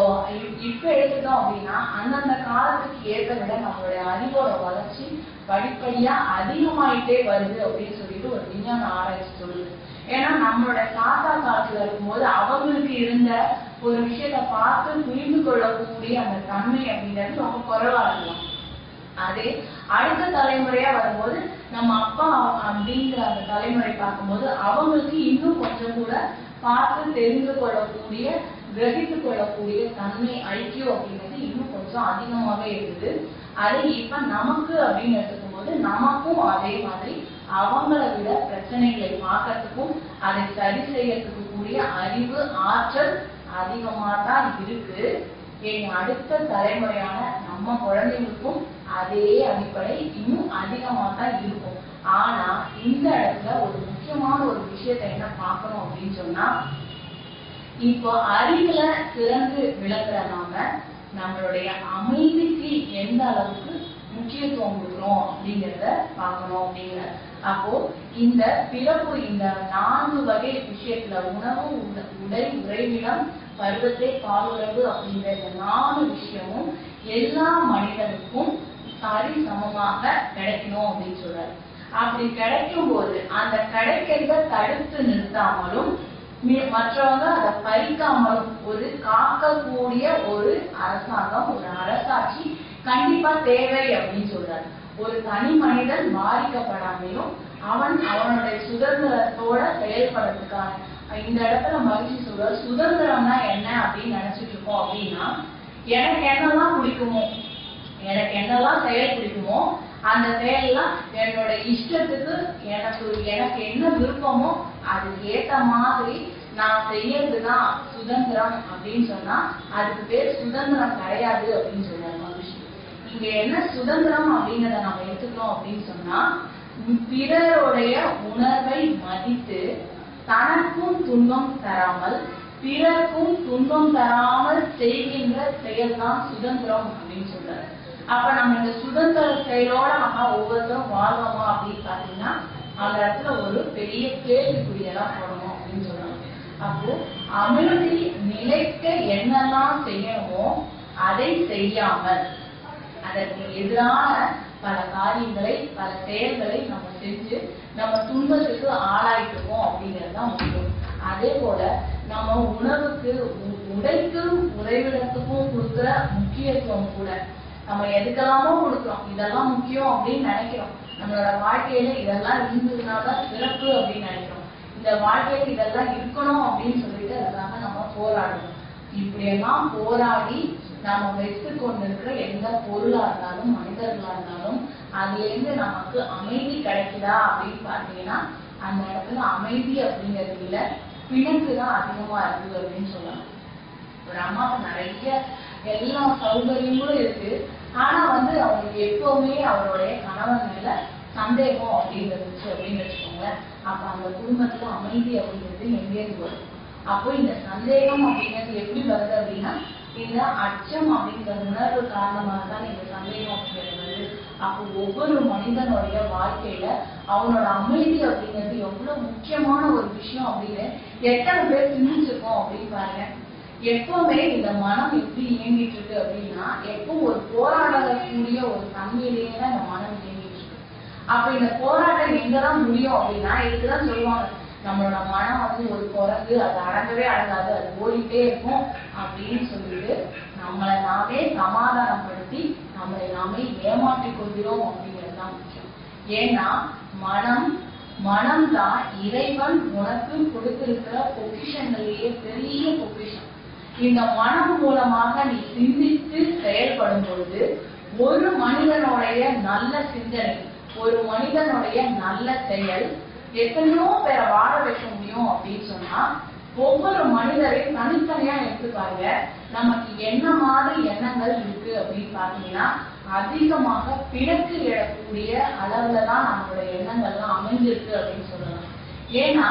இப்ப எடுத்துட்டோம் அப்படின்னா அந்தந்த காலத்துக்கு ஏற்ற விட நம்மளுடைய அறிவோட வளர்ச்சி படிப்படியா அதிகமாயிட்டே வருது அப்படின்னு சொல்லிட்டு ஒரு விஞ்ஞான ஆராய்ச்சி சொல்லுது. ஏன்னா நம்மளோட தாத்தா காலத்துல இருக்கும்போது அவங்களுக்கு இருந்த ஒரு விஷயத்த பார்த்து புரிந்து கொள்ளக்கூடிய அந்த தன்மை அப்படிங்கிறது ரொம்ப குறைவா இருக்கலாம். அதே அடுத்த தலைமுறையா வரும்போது நம்ம அப்பா அப்படிங்கிற அந்த தலைமுறை பார்க்கும்போது அவங்களுக்கு இன்னும் கொஞ்சம் கூட பார்த்து தெரிந்து கொள்ளக்கூடிய கிரகித்து கொள்ளக்கூடிய தன்மை ஐக்கியம் அப்படிங்கிறது இன்னும் கொஞ்சம் அதிகமாவே இருக்குது. அது இப்ப நமக்கு அப்படின்னு எடுத்துக்கும் போது நமக்கும் அதே மாதிரி அவங்களை விட பிரச்சனைகளை பார்க்கறதுக்கும் அதை சரி செய்யறதுக்கு கூடிய அறிவு ஆற்றல் அதிகமா தான் இருக்கு. என் அடுத்த தலைமுறையான நம்ம குழந்தைகளுக்கும் அதே அடிப்படை இன்னும் அதிகமா தான் இருக்கும். ஆனா இந்த இடத்துல ஒரு முக்கியமான ஒரு விஷயத்த என்ன பார்க்கணும் அப்படின்னு சொன்னா இப்போ அறிவுல சிறந்து விளங்குற நாம நம்மளுடைய அமைதிக்கு எந்த அளவுக்கு முக்கியத்துவம் கொடுக்கிறோம் அப்படிங்கிறத பார்க்கணும் அப்படிங்கிற. அப்போ இந்த பிறப்பு இந்த நான்கு வகை விஷயத்துல உணவு, உடை, உறைவிடம், பருவத்தை, பாலுறவு அப்படிங்கிற இந்த நாலு விஷயமும் எல்லா மனிதனுக்கும் சாரி சமமாக கிடைக்கணும் அப்படின்னு சொல்றாரு. அப்படி கிடைக்கும் போது அந்த கிடைக்கிறத தடுத்து நிறுத்தாமலும் மற்றவங்க அதை பறிக்காமலும் ஒரு காக்கக்கூடிய ஒரு அரசாங்கம், ஒரு அரசாட்சி கண்டிப்பா தேவை அப்படின்னு சொல்றாரு. ஒரு தனி மனிதன் பாதிக்கப்படாமையும் அவன் அவனுடைய சுதந்திரத்தோட செயல்படுறதுக்கான இந்த இடத்துல மகிழ்ச்சி சொல்ற சுதந்திரம்னா என்ன அப்படின்னு நினைச்சிட்டு இருக்கோம் அப்படின்னா, எனக்கு என்னெல்லாம் பிடிக்குமோ, எனக்கு என்னெல்லாம் செயல் பிடிக்குமோ அந்த செயல்லாம் என்னோட இஷ்டத்துக்கு எனக்கு எனக்கு என்ன விருப்பமோ அதுக்கு ஏத்த மாதிரி நான் செய்யறதுதான் சுதந்திரம் அப்படின்னு சொன்னா அதுக்கு பேர் சுதந்திரம் கிடையாது அப்படின்னு சொல்றாரு மகிழ்ச்சி. இங்க என்ன சுதந்திரம் அப்படிங்கறத நம்ம எடுத்துக்கிறோம் அப்படின்னு சொன்னா, பிறருடைய உணர்வை மதித்து தனக்கும் துன்பம் தராமல் பிறருக்கும் துன்பம் தராமல் செய்கின்ற செயல் தான் சுதந்திரம் அப்படின்னு சொல்றாரு. அப்ப நம்ம இந்த சுதந்திர செயலோட நம்ம ஒவ்வொருத்தரும் வாழ்வோமா அப்படின்னு பாத்தீங்கன்னா அந்த இடத்துல ஒரு பெரிய கேள்விக்குரியதான் போடணும் அப்படின்னு சொல்றாங்க. அப்போ அமைதி நிலைக்க என்னெல்லாம் செய்யணுமோ அதை செய்யாமல் அதற்கு எதிரான பல காரியங்களை பல செயல்களை நம்ம செஞ்சு நம்ம துன்பத்துக்கு ஆளாயிட்டுருக்கோம் அப்படிங்கறதுதான் முக்கியம். அதே போல நம்ம உணவுக்கு உடைக்கும் உறைவிடத்துக்கும் கொடுக்குற முக்கியத்துவம் கூட நம்ம எதுக்கெல்லாமோ கொடுக்குறோம், இதெல்லாம் முக்கியம் அப்படின்னு நினைக்கிறோம். நம்மளோட வாழ்க்கையில இதெல்லாம் இருந்ததுனால சிறப்பு அப்படின்னு நினைக்கிறோம். இந்த வாழ்க்கையில இதெல்லாம் இருக்கணும் அப்படின்னு சொல்லிட்டு அதுக்காக நம்ம போராடணும். இப்படியெல்லாம் போராடி நாம வைத்து கொண்டிருக்கிற எந்த பொருளா இருந்தாலும் மனிதர்களா இருந்தாலும் அதுல இருந்து நமக்கு அமைதி கிடைக்குதா அப்படின்னு பாத்தீங்கன்னா அந்த இடத்துல அமைதி அப்படிங்கிறதுல பிணக்குதான் அதிகமா இருக்குது அப்படின்னு சொல்லலாம். ஒரு அம்மாவுக்கு நிறைய எல்லா சௌகரியங்களும் இருக்கு, ஆனா வந்து அவங்களுக்கு எப்பவுமே அவருடைய கணவன் மேல சந்தேகம் அப்படிங்கிறது அப்படின்னு வச்சுக்கோங்களேன். அப்ப அந்த குடும்பத்துல அமைதி அப்படிங்கிறது எங்கேருந்து வரும்? அப்போ இந்த சந்தேகம் அப்படிங்கிறது எப்படி வருது அப்படின்னா இந்த அச்சம் அப்படிங்கிற உணர்வு காரணமாக தான் இந்த சந்தேகம் அப்படிங்கிறது வருது. அப்போ ஒவ்வொரு மனிதனுடைய வாழ்க்கையில அவனோட அமைதி அப்படிங்கிறது எவ்வளவு முக்கியமான ஒரு விஷயம் அப்படின்னு எத்தனை பேர் சிந்திச்சிருக்கோம் அப்படின்னு பாருங்க. எப்பவுமே இந்த மனம் எப்படி இயங்கிட்டு இருக்கு அப்படின்னா எப்பவும் ஒரு போராடக்கூடிய ஒரு தன்மையிலேயே தான் இந்த மனம் இயங்கிட்டு இருக்கு. அப்ப இந்த போராட்டம் எங்கதான் முடியும் அப்படின்னா இதுக்குதான் சொல்லுவாங்க, நம்மளோட மனம் வந்து ஒரு குரங்கு, அது அடங்கவே அடங்காது, அது ஓடிட்டே இருக்கும் அப்படின்னு சொல்லிட்டு நம்மளை நாமே சமாதானப்படுத்தி நம்மளை நாமே ஏமாற்றி கொள்கிறோம் அப்படிங்கிறதுதான் முக்கியம். ஏன்னா மனம் மனம் தான் இறைவன் உனக்கு கொடுத்திருக்கிற பொக்கிஷன்களையே பெரிய பொக்கிஷன். இந்த மனம் மூலமாக நீ சிந்தித்து செயல்படும் பொழுது ஒரு மனிதனுடைய நல்ல சிந்தனை, ஒரு மனிதனுடைய நல்ல செயல் எத்தனையோ பேரை வாழ வைக்க முடியும் அப்படின்னு சொன்னா ஒவ்வொரு மனிதரையும் தனித்தனியா எடுத்து பாருங்க. நமக்கு என்ன மாதிரி எண்ணங்கள் இருக்கு அப்படின்னு பாத்தீங்கன்னா அதிகமாக பிணக்கு எழக்கூடிய அளவுல தான் நம்மளுடைய எண்ணங்கள்லாம் அமைஞ்சிருக்கு அப்படின்னு சொல்லலாம். ஏன்னா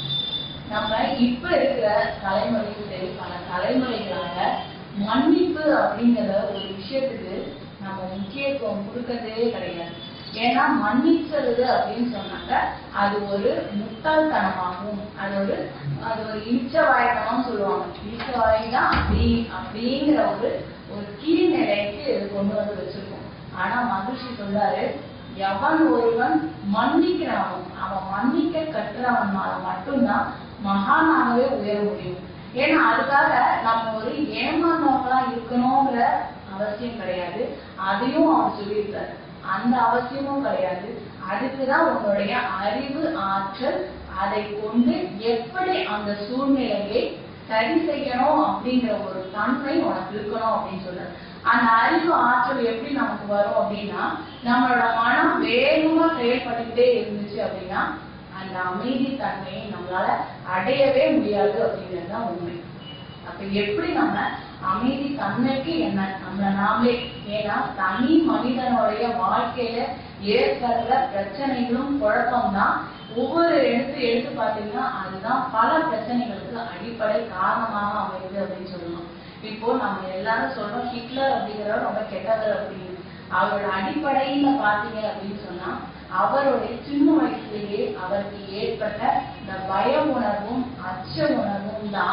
நம்ம இப்ப இருக்கிற தலைமுறையும் சரி பல தலைமுறைகளாக மன்னிப்பு அப்படிங்கிற ஒரு விஷயத்துக்கு நம்ம முக்கியத்துவம் கொடுக்கறதே கிடையாது. ஏன்னா மன்னிக்கிறது அப்படின்னு சொன்னாக்க அது ஒரு முட்டாள்தனமாகும், அது ஒரு அது ஒரு இழிச்ச வாய்த்தனம் சொல்லுவாங்க. இழிச்ச வாய்தான் அப்படி அப்படிங்கிற ஒரு ஒரு கீழ்நிலைக்கு இது கொண்டு வந்து வச்சிருக்கோம். ஆனா மகிழ்ச்சி சொல்றாரு, எவன் ஒருவன் மன்னிக்கிறவன் அவன் மன்னிக்க கற்றுறவனால மட்டும்தான் மகானாகவே உயர முடியும். ஏன்னா அதுக்காக நம்ம ஒரு ஏமாந்தவங்களா இருக்கணுங்கிற அவசியம் கிடையாது, அதையும் அவர் சொல்லியிருக்காரு. அந்த அவசியமும் கிடையாது. அதுக்குதான் உன்னுடைய அறிவு ஆற்றல், அதை கொண்டு எப்படி அந்த சூழ்நிலையை சரி செய்யணும் அப்படிங்கிற ஒரு தன்மை உனக்கு இருக்கணும் அப்படின்னு சொல்றாரு. அந்த அறிவு ஆற்றல் எப்படி நமக்கு வரும் அப்படின்னா நம்மளோட மனம் வேகமா செயல்பட்டுக்கிட்டே இருந்துச்சு அப்படின்னா அந்த அமைதி தன்மையை நம்மளால அடையவே முடியாது அப்படிங்கிறதுதான் உண்மை. அப்ப எப்படி நம்ம அமைதி தன்மைக்கு என்ன நம்மள நாமளே, ஏன்னா தனி மனிதனுடைய வாழ்க்கையில ஏற்படுற பிரச்சனைகளும் குழப்பம் தான் ஒவ்வொரு எடுத்து எடுத்து பாத்தீங்கன்னா அதுதான் பல பிரச்சனைகளுக்கு அடிப்படை காரணமாக அமையுது அப்படின்னு சொல்லலாம். இப்போ நம்ம எல்லாரும் சொல்றோம் ஹிட்லர் அப்படிங்கிறவர் ரொம்ப கெட்டவர் அப்படின்னு. அவரோட அடிப்படையில பாத்தீங்க அப்படின்னு சொன்னா அவருடைய சின்ன வயசுலேயே அவருக்கு ஏற்பட்ட இந்த பய உணர்வும் அச்ச உணர்வும் தான்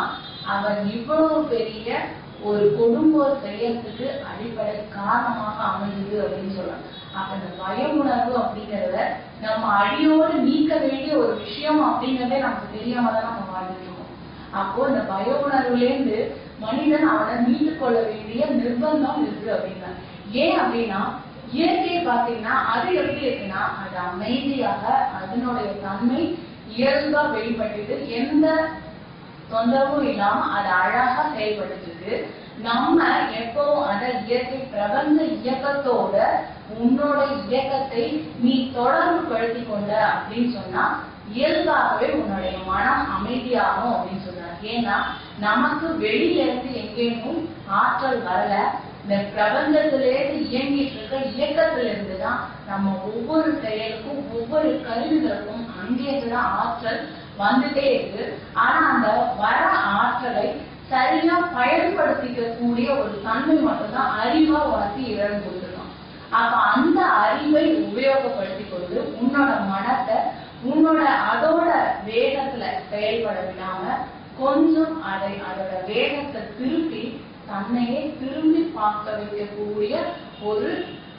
அவன் இவ்வளவு பெரிய ஒரு கொடுங்கோல் செய்யறதுக்கு அடிப்படை காரணமாக அமைஞ்சது அப்படின்னு சொல்றாங்க. அப்ப இந்த பய உணர்வு அப்படிங்கறத நம்ம அடியோடு நீக்க வேண்டிய ஒரு விஷயம் அப்படிங்கறதே நமக்கு தெரியாம தான் நம்ம வாழ்ந்துட்டு இருக்கோம். அப்போ இந்த பய உணர்வுல இருந்து மனிதன் அவனை மீட்டு கொள்ள வேண்டிய நிர்பந்தம் இருக்கு அப்படின்னா. ஏன் அப்படின்னா இயற்கையை பாத்தீங்கன்னா அது எப்படி இருக்குன்னா அது அமைதியாக அதனுடைய தன்மை இயல்பா வெளிப்பட்டு எந்த தொந்தரவும் இல்லாம அது அழகா செயல்பட்டு இருக்கு. நம்ம எப்பவும் அத இயற்கை பிரபஞ்ச இயக்கத்தோட உன்னோட இயக்கத்தை நீ தொடர்பு படுத்தி கொண்ட அப்படின்னு சொன்னா இயல்பாகவே உன்னுடைய மனம் அமைதியாகும் அப்படின்னு சொல்றாங்க. ஏன்னா நமக்கு வெளியில இருந்து எங்கேயும் ஆற்றல் வரல, இந்த பிரபஞ்சத்திலேருந்து இயங்கிட்டு இருக்க இயக்கத்துல இருந்துதான் நம்ம ஒவ்வொரு செயலுக்கும் ஒவ்வொரு கருவிகளுக்கும் அங்கேதான் ஆற்றல் வந்துட்டே இருக்கு. ஆனா அந்த வர ஆற்றலை சரியா பயன்படுத்திக்க கூடிய ஒரு தன்மை மட்டும்தான் அறிவா உனக்கு இழந்து கொடுத்துருக்கோம். அப்ப அந்த அறிவை உபயோகப்படுத்தி கொண்டு உன்னோட மனத்தை உன்னோட அதோட வேகத்துல செயல்பட விடாம கொஞ்சம் அதை அதோட வேகத்தை திருப்பி தன்னையே திரும்பி பார்க்க வைக்கக்கூடிய ஒரு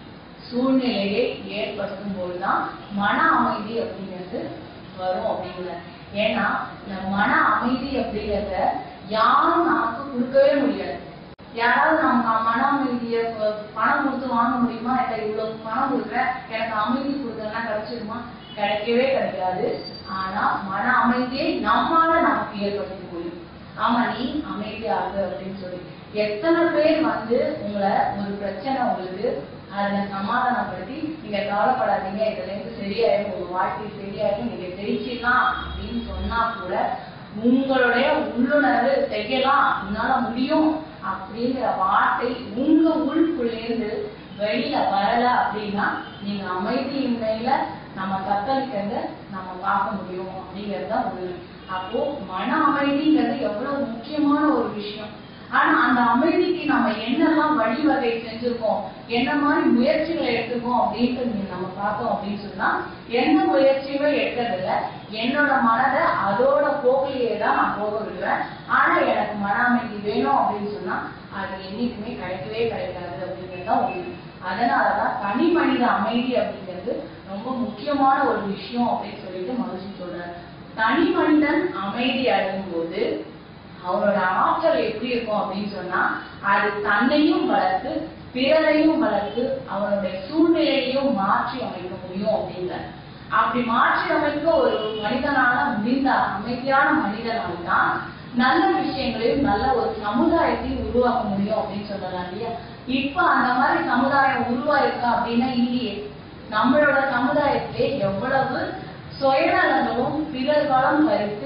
சூழ்நிலையை ஏற்படுத்தும் போதுதான் மன அமைதி அப்படிங்கிறது வரும் அப்படிங்கிற. ஏன்னா இந்த மன அமைதி அப்படிங்கிறத யாரும் நமக்கு கொடுக்கவே முடியாது. யாராவது நம்ம மன அமைதிய பணம் கொடுத்து வாங்க முடியுமா? இல்ல இவ்வளவு பணம் கொடுக்குற எனக்கு அமைதி கொடுக்கறதுனா கிடைச்சிருமா? கிடைக்கவே கிடைக்காது. ஆனா மன அமைதியை நம்மால நமக்கு ஏற்படுத்தி முடியும். ஆமா நீ அமைதியாக அப்படின்னு சொல்லி எத்தனை பேர் வந்து உங்களை ஒரு பிரச்சனை உங்களுக்கு அதுல சமாதானப்படுத்தி நீங்க கவலைப்படாதீங்க, இதுல இருந்து சரியாயிடும், உங்க வாழ்க்கை சரியாயிடும், நீங்க ஜெயிச்சிடலாம் அப்படின்னு சொன்னா கூட உங்களுடைய உள்ளுணர்வு செய்யலாம், உன்னால முடியும் அப்படிங்கிற வார்த்தை உங்க உள்குள்ளேருந்து வெளியில வரல அப்படின்னா நீங்க அமைதியின்மையில நம்ம தத்தளிக்கிறத நம்ம பார்க்க முடியும் அப்படிங்கறதுதான் உண்மை. அப்போ மன அமைதிங்கிறது எவ்வளவு முக்கியமான ஒரு விஷயம். ஆனா அந்த அமைதிக்கு நம்ம என்னெல்லாம் வழிவகை செஞ்சிருக்கோம், என்ன மாதிரி முயற்சிகளை எடுத்துக்கோம் அப்படின்ட்டு நம்ம பார்த்தோம் அப்படின்னு சொன்னா எந்த முயற்சியுமே எடுக்கிறதில்ல. என்னோட மனதை அதோட போக்கிலேயே தான் நான் போக விடுவேன். ஆனா எனக்கு மன அமைதி வேணும் அப்படின்னு சொன்னா அது என்னைக்குமே கிடைக்கவே கிடைக்காது அப்படிங்கறதுதான் உண்மை. அதனாலதான் தனி மனித அமைதி அப்படிங்கிறது ரொம்ப முக்கியமான ஒரு விஷயம் அப்படின்னு சொல்லிட்டு மகிழ்ச்சி சொல்றாரு. தனி மனிதன் அமைதி அடையும் போது அவனோட ஆற்றல் எப்படி இருக்கும் அப்படின்னு சொன்னா அது தன்னையும் வளர்த்து பிறரையும் வளர்த்து அவனுடைய சூழ்நிலையையும் மாற்றி அமைக்க முடியும் அப்படிங்கிற. அப்படி மாற்றி அமைக்க ஒரு மனிதனால முடிந்த அமைதியான மனிதனால்தான் நல்ல விஷயங்களையும் நல்ல ஒரு சமுதாயத்தையும் உருவாக்க முடியும் அப்படின்னு சொல்லலாம் இல்லையா? இப்ப அந்த மாதிரி சமுதாயம் உருவாயிருக்கா அப்படின்னா இல்லையே. நம்மளோட சமுதாயத்திலே எவ்வளவு சுயநலங்களும் பிறர் வளம் பறித்து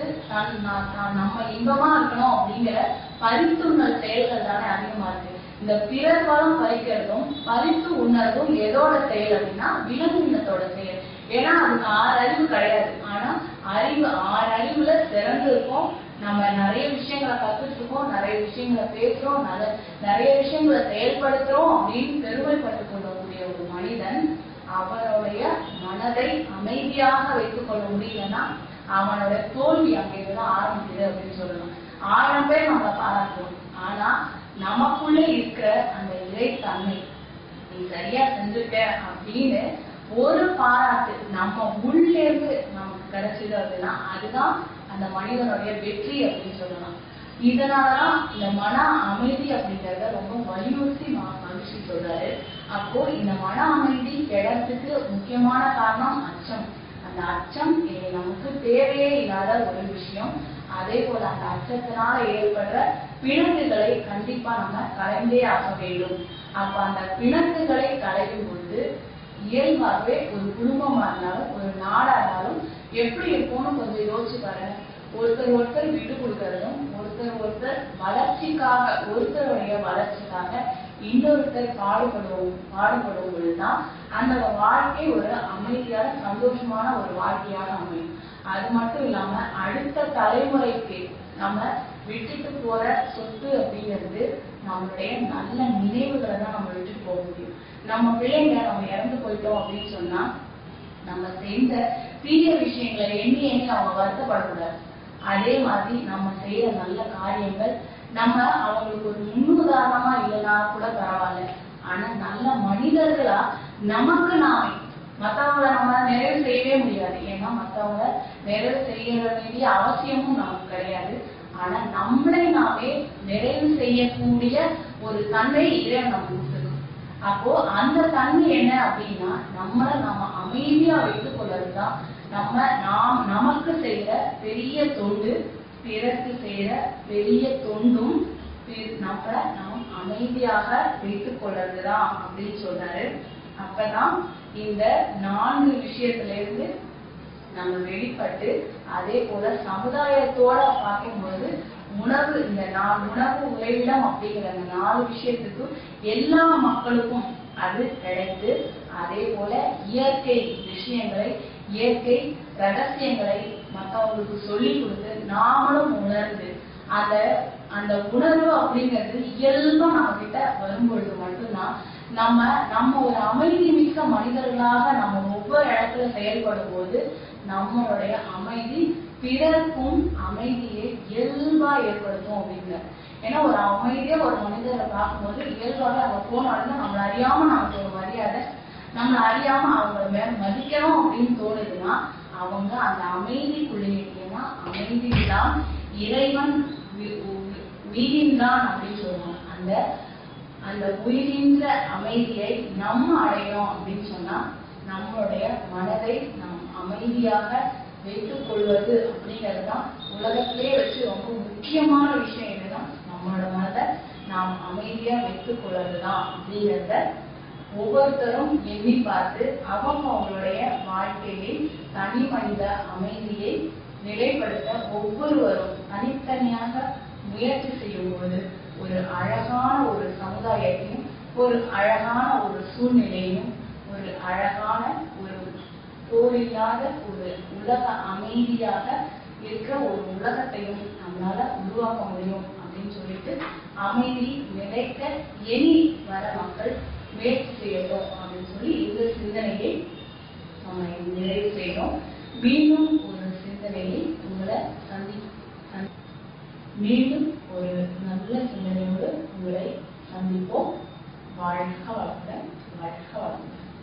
நம்ம இன்பமா இருக்கணும் அப்படிங்கிற பறித்துண்ணல் செயல்கள் தானே அதிகமா இருக்கு. இந்த பிறர் வளம் பறிக்கிறதும் பறித்து உணர்வும் எதோட செயல் அப்படின்னா விலங்கினத்தோட செயல். ஏன்னா அதுக்கு ஆறு அறிவு கிடையாது. ஆனா அறிவு ஆறு அறிவுல சிறந்து இருக்கும். நம்ம நிறைய விஷயங்களை கத்துட்டு இருக்கோம், நிறைய விஷயங்களை பேசுறோம், நிறைய விஷயங்களை செயல்படுத்துறோம் அப்படின்னு பெருமைப்பட்டுக் கொள்ளக்கூடிய ஒரு மனிதன் அவனுடைய மனதை அமைதியாக வைத்துக் கொள்ள முடியலன்னா அவனோட தோல்வி அங்கேதான் ஆரம்பிக்குது அப்படின்னு சொல்லலாம். ஆயிரம் பேர் நம்ம பாராட்டுவோம், ஆனா நமக்குள்ளே இருக்கிற அந்த இறைத்தன்மை நீ சரியா செஞ்சுட்ட அப்படின்னு ஒரு பாராட்டு நம்ம உள்ளேந்து நமக்கு கிடைச்சது அப்படின்னா அதுதான் அந்த மனிதனுடைய வெற்றி அப்படின்னு சொல்லலாம். இதனாலதான் இந்த மன அமைதி அப்படிங்கறத ரொம்ப வலியுறுத்தி மகிழ்ச்சி சொல்றாரு. அப்போ இந்த மன அமைதி கிடைறதுக்கு முக்கியமான காரணம் அச்சம். அந்த அச்சம் நமக்கு தேவையே இல்லாத ஒரு விஷயம். அதே போல அந்த அச்சத்தினால ஏற்படுற பிணக்குகளை கண்டிப்பா நம்ம கலைந்தே ஆக வேண்டும். அப்ப அந்த பிணக்குகளை களையும் பொழுது இயல்பாகவே ஒரு குடும்பமா இருந்தாலும் ஒரு நாடா இருந்தாலும் எப்படி இருக்கும்னு கொஞ்சம் யோசிச்சு பாருங்க. ஒருத்தர் ஒருத்தர் விட்டு கொடுக்கறதும் ஒருத்தர் ஒருத்தர் வளர்ச்சிக்காக ஒருத்தருடைய வளர்ச்சிக்காக இன்னொருத்தர் பாடுபடுவோம் பாடுபடும் பொழுதுதான் அந்த வாழ்க்கை ஒரு அமைதியான சந்தோஷமான ஒரு வாழ்க்கையாக அமையும். அது மட்டும் இல்லாம அடுத்த தலைமுறைக்கு நம்ம விட்டுட்டு போற சொத்து அப்படிங்கிறது நம்மளுடைய நல்ல நினைவுகளை தான் நம்ம விட்டுட்டு போக முடியும். நம்ம பிள்ளைங்க நம்ம இறந்து போயிட்டோம் அப்படின்னு சொன்னா நம்ம செய்த தீய விஷயங்களை எண்ணி எண்ணி அவங்க வருத்தப்படக்கூடாது. அதே மாதிரி நம்ம செய்யற நல்ல காரியங்கள் நம்ம அவங்களுக்கு ஒரு முன்னுதாரணமா இல்லைன்னா கூட பரவாயில்ல, ஆனா நல்ல மனிதர்களா நமக்கு நாமே மத்தவங்களை நம்ம நிறைவு செய்யவே முடியாது. ஏன்னா மத்தவங்க நிறைவு செய்ய வேண்டிய அவசியமும் நமக்கு கிடையாது. ஆனா நம்மளை நாமே நிறைவு செய்யக்கூடிய ஒரு தன்மை இறைவன் நம்ம கொடுத்துருக்கோம். அப்போ அந்த தன்மை என்ன அப்படின்னா நம்மளை நம்ம அமைதியா வைத்துக் கொள்வதுதான் நம்ம நாம் நமக்கு செய்யற பெரிய தொண்டு, பிறருக்கு செய்யற பெரிய தொண்டும் நம்மளை நாம் அமைதியாக வைத்துக் கொள்வதுதான் அப்படின்னு சொல்றாரு. அப்பதான் இந்த நான்கு விஷயத்துல இருந்து நம்ம வெளிப்பட்டு அதே போல சமுதாயத்தோட பார்க்கும்போது உணவு, இந்த நாலு உணவு உறைவிடம் அப்படிங்கிற அந்த நாலு விஷயத்துக்கு எல்லா மக்களுக்கும் அது கிடைத்து அதே போல இயற்கை விஷயங்களை இயற்கை ரகசியங்களை மற்றவங்களுக்கு சொல்லி கொடுத்து நாமளும் உணர்ந்து அந்த அந்த உணர்வு அப்படிங்கிறது இயல்பா நம்ம கிட்ட வரும்பொழுது மட்டும்தான் நம்ம நம்ம ஒரு அமைதி மிக்க மனிதர்களாக நம்ம ஒவ்வொரு இடத்துல செயல்படும் போது நம்மளுடைய அமைதி பிறர்க்கும் அமைதியை இயல்பா ஏற்படுத்தும் அப்படிங்கிற. ஏன்னா ஒரு அமைதியா ஒரு மனிதரை பார்க்கும்போது இயல்பாக அவங்க போனாலும் நம்மளை அறியாம நமக்கு ஒரு மரியாதை, நம்மளை அறியாம அவங்க மேல மதிக்கணும் அப்படின்னு தோணுதுன்னா அவங்க அந்த அமைதிக்குள்ளேனா அமைதிதான் இறைவன் உயிரின்தான் அப்படின்னு சொல்லுவாங்க. அந்த அந்த உயிரின்ற அமைதியை நம்ம அடையணும் அப்படின்னு சொன்னா நம்மளுடைய மனதை நாம் அமைதியாக வைத்துக் கொள்வது அப்படிங்கறதுதான் உலகத்திலே வச்சு ரொம்ப முக்கியமான விஷயம். என்னதான் நம்மளோட மனதை நாம் அமைதியா வைத்துக் கொள்வதுதான் அப்படிங்கிறத ஒவ்வொருத்தரும் எண்ணி பார்த்து அவங்க அவங்களுடைய வாழ்க்கையை தனி மனித அமைதியை நிலைப்படுத்த ஒவ்வொருவரும் தனித்தனியாக முயற்சி செய்யும் போது ஒரு அழகான ஒரு சமுதாயத்தையும் ஒரு அழகான ஒரு சூழ்நிலையும் ஒரு அழகான ஒரு போரில்லாத ஒரு உலக அமைதியாக இருக்கிற ஒரு உலகத்தையும் நம்மளால உருவாக்க முடியும் அப்படின்னு சொல்லிட்டு அமைதி நிலைக்க இனி வர மக்கள் முயற்சி செய்யட்டும் அப்படின்னு சொல்லி இந்த சிந்தனையை நம்ம நிறைவு செய்யணும். மீண்டும் ஒரு சிந்தனையை உங்களை சந்தி மீண்டும் ஒரு நல்ல சிந்தனையோடு உங்களை சந்திப்போம். வாழ்க வளமுடன், வாழ்க வளமுடன்.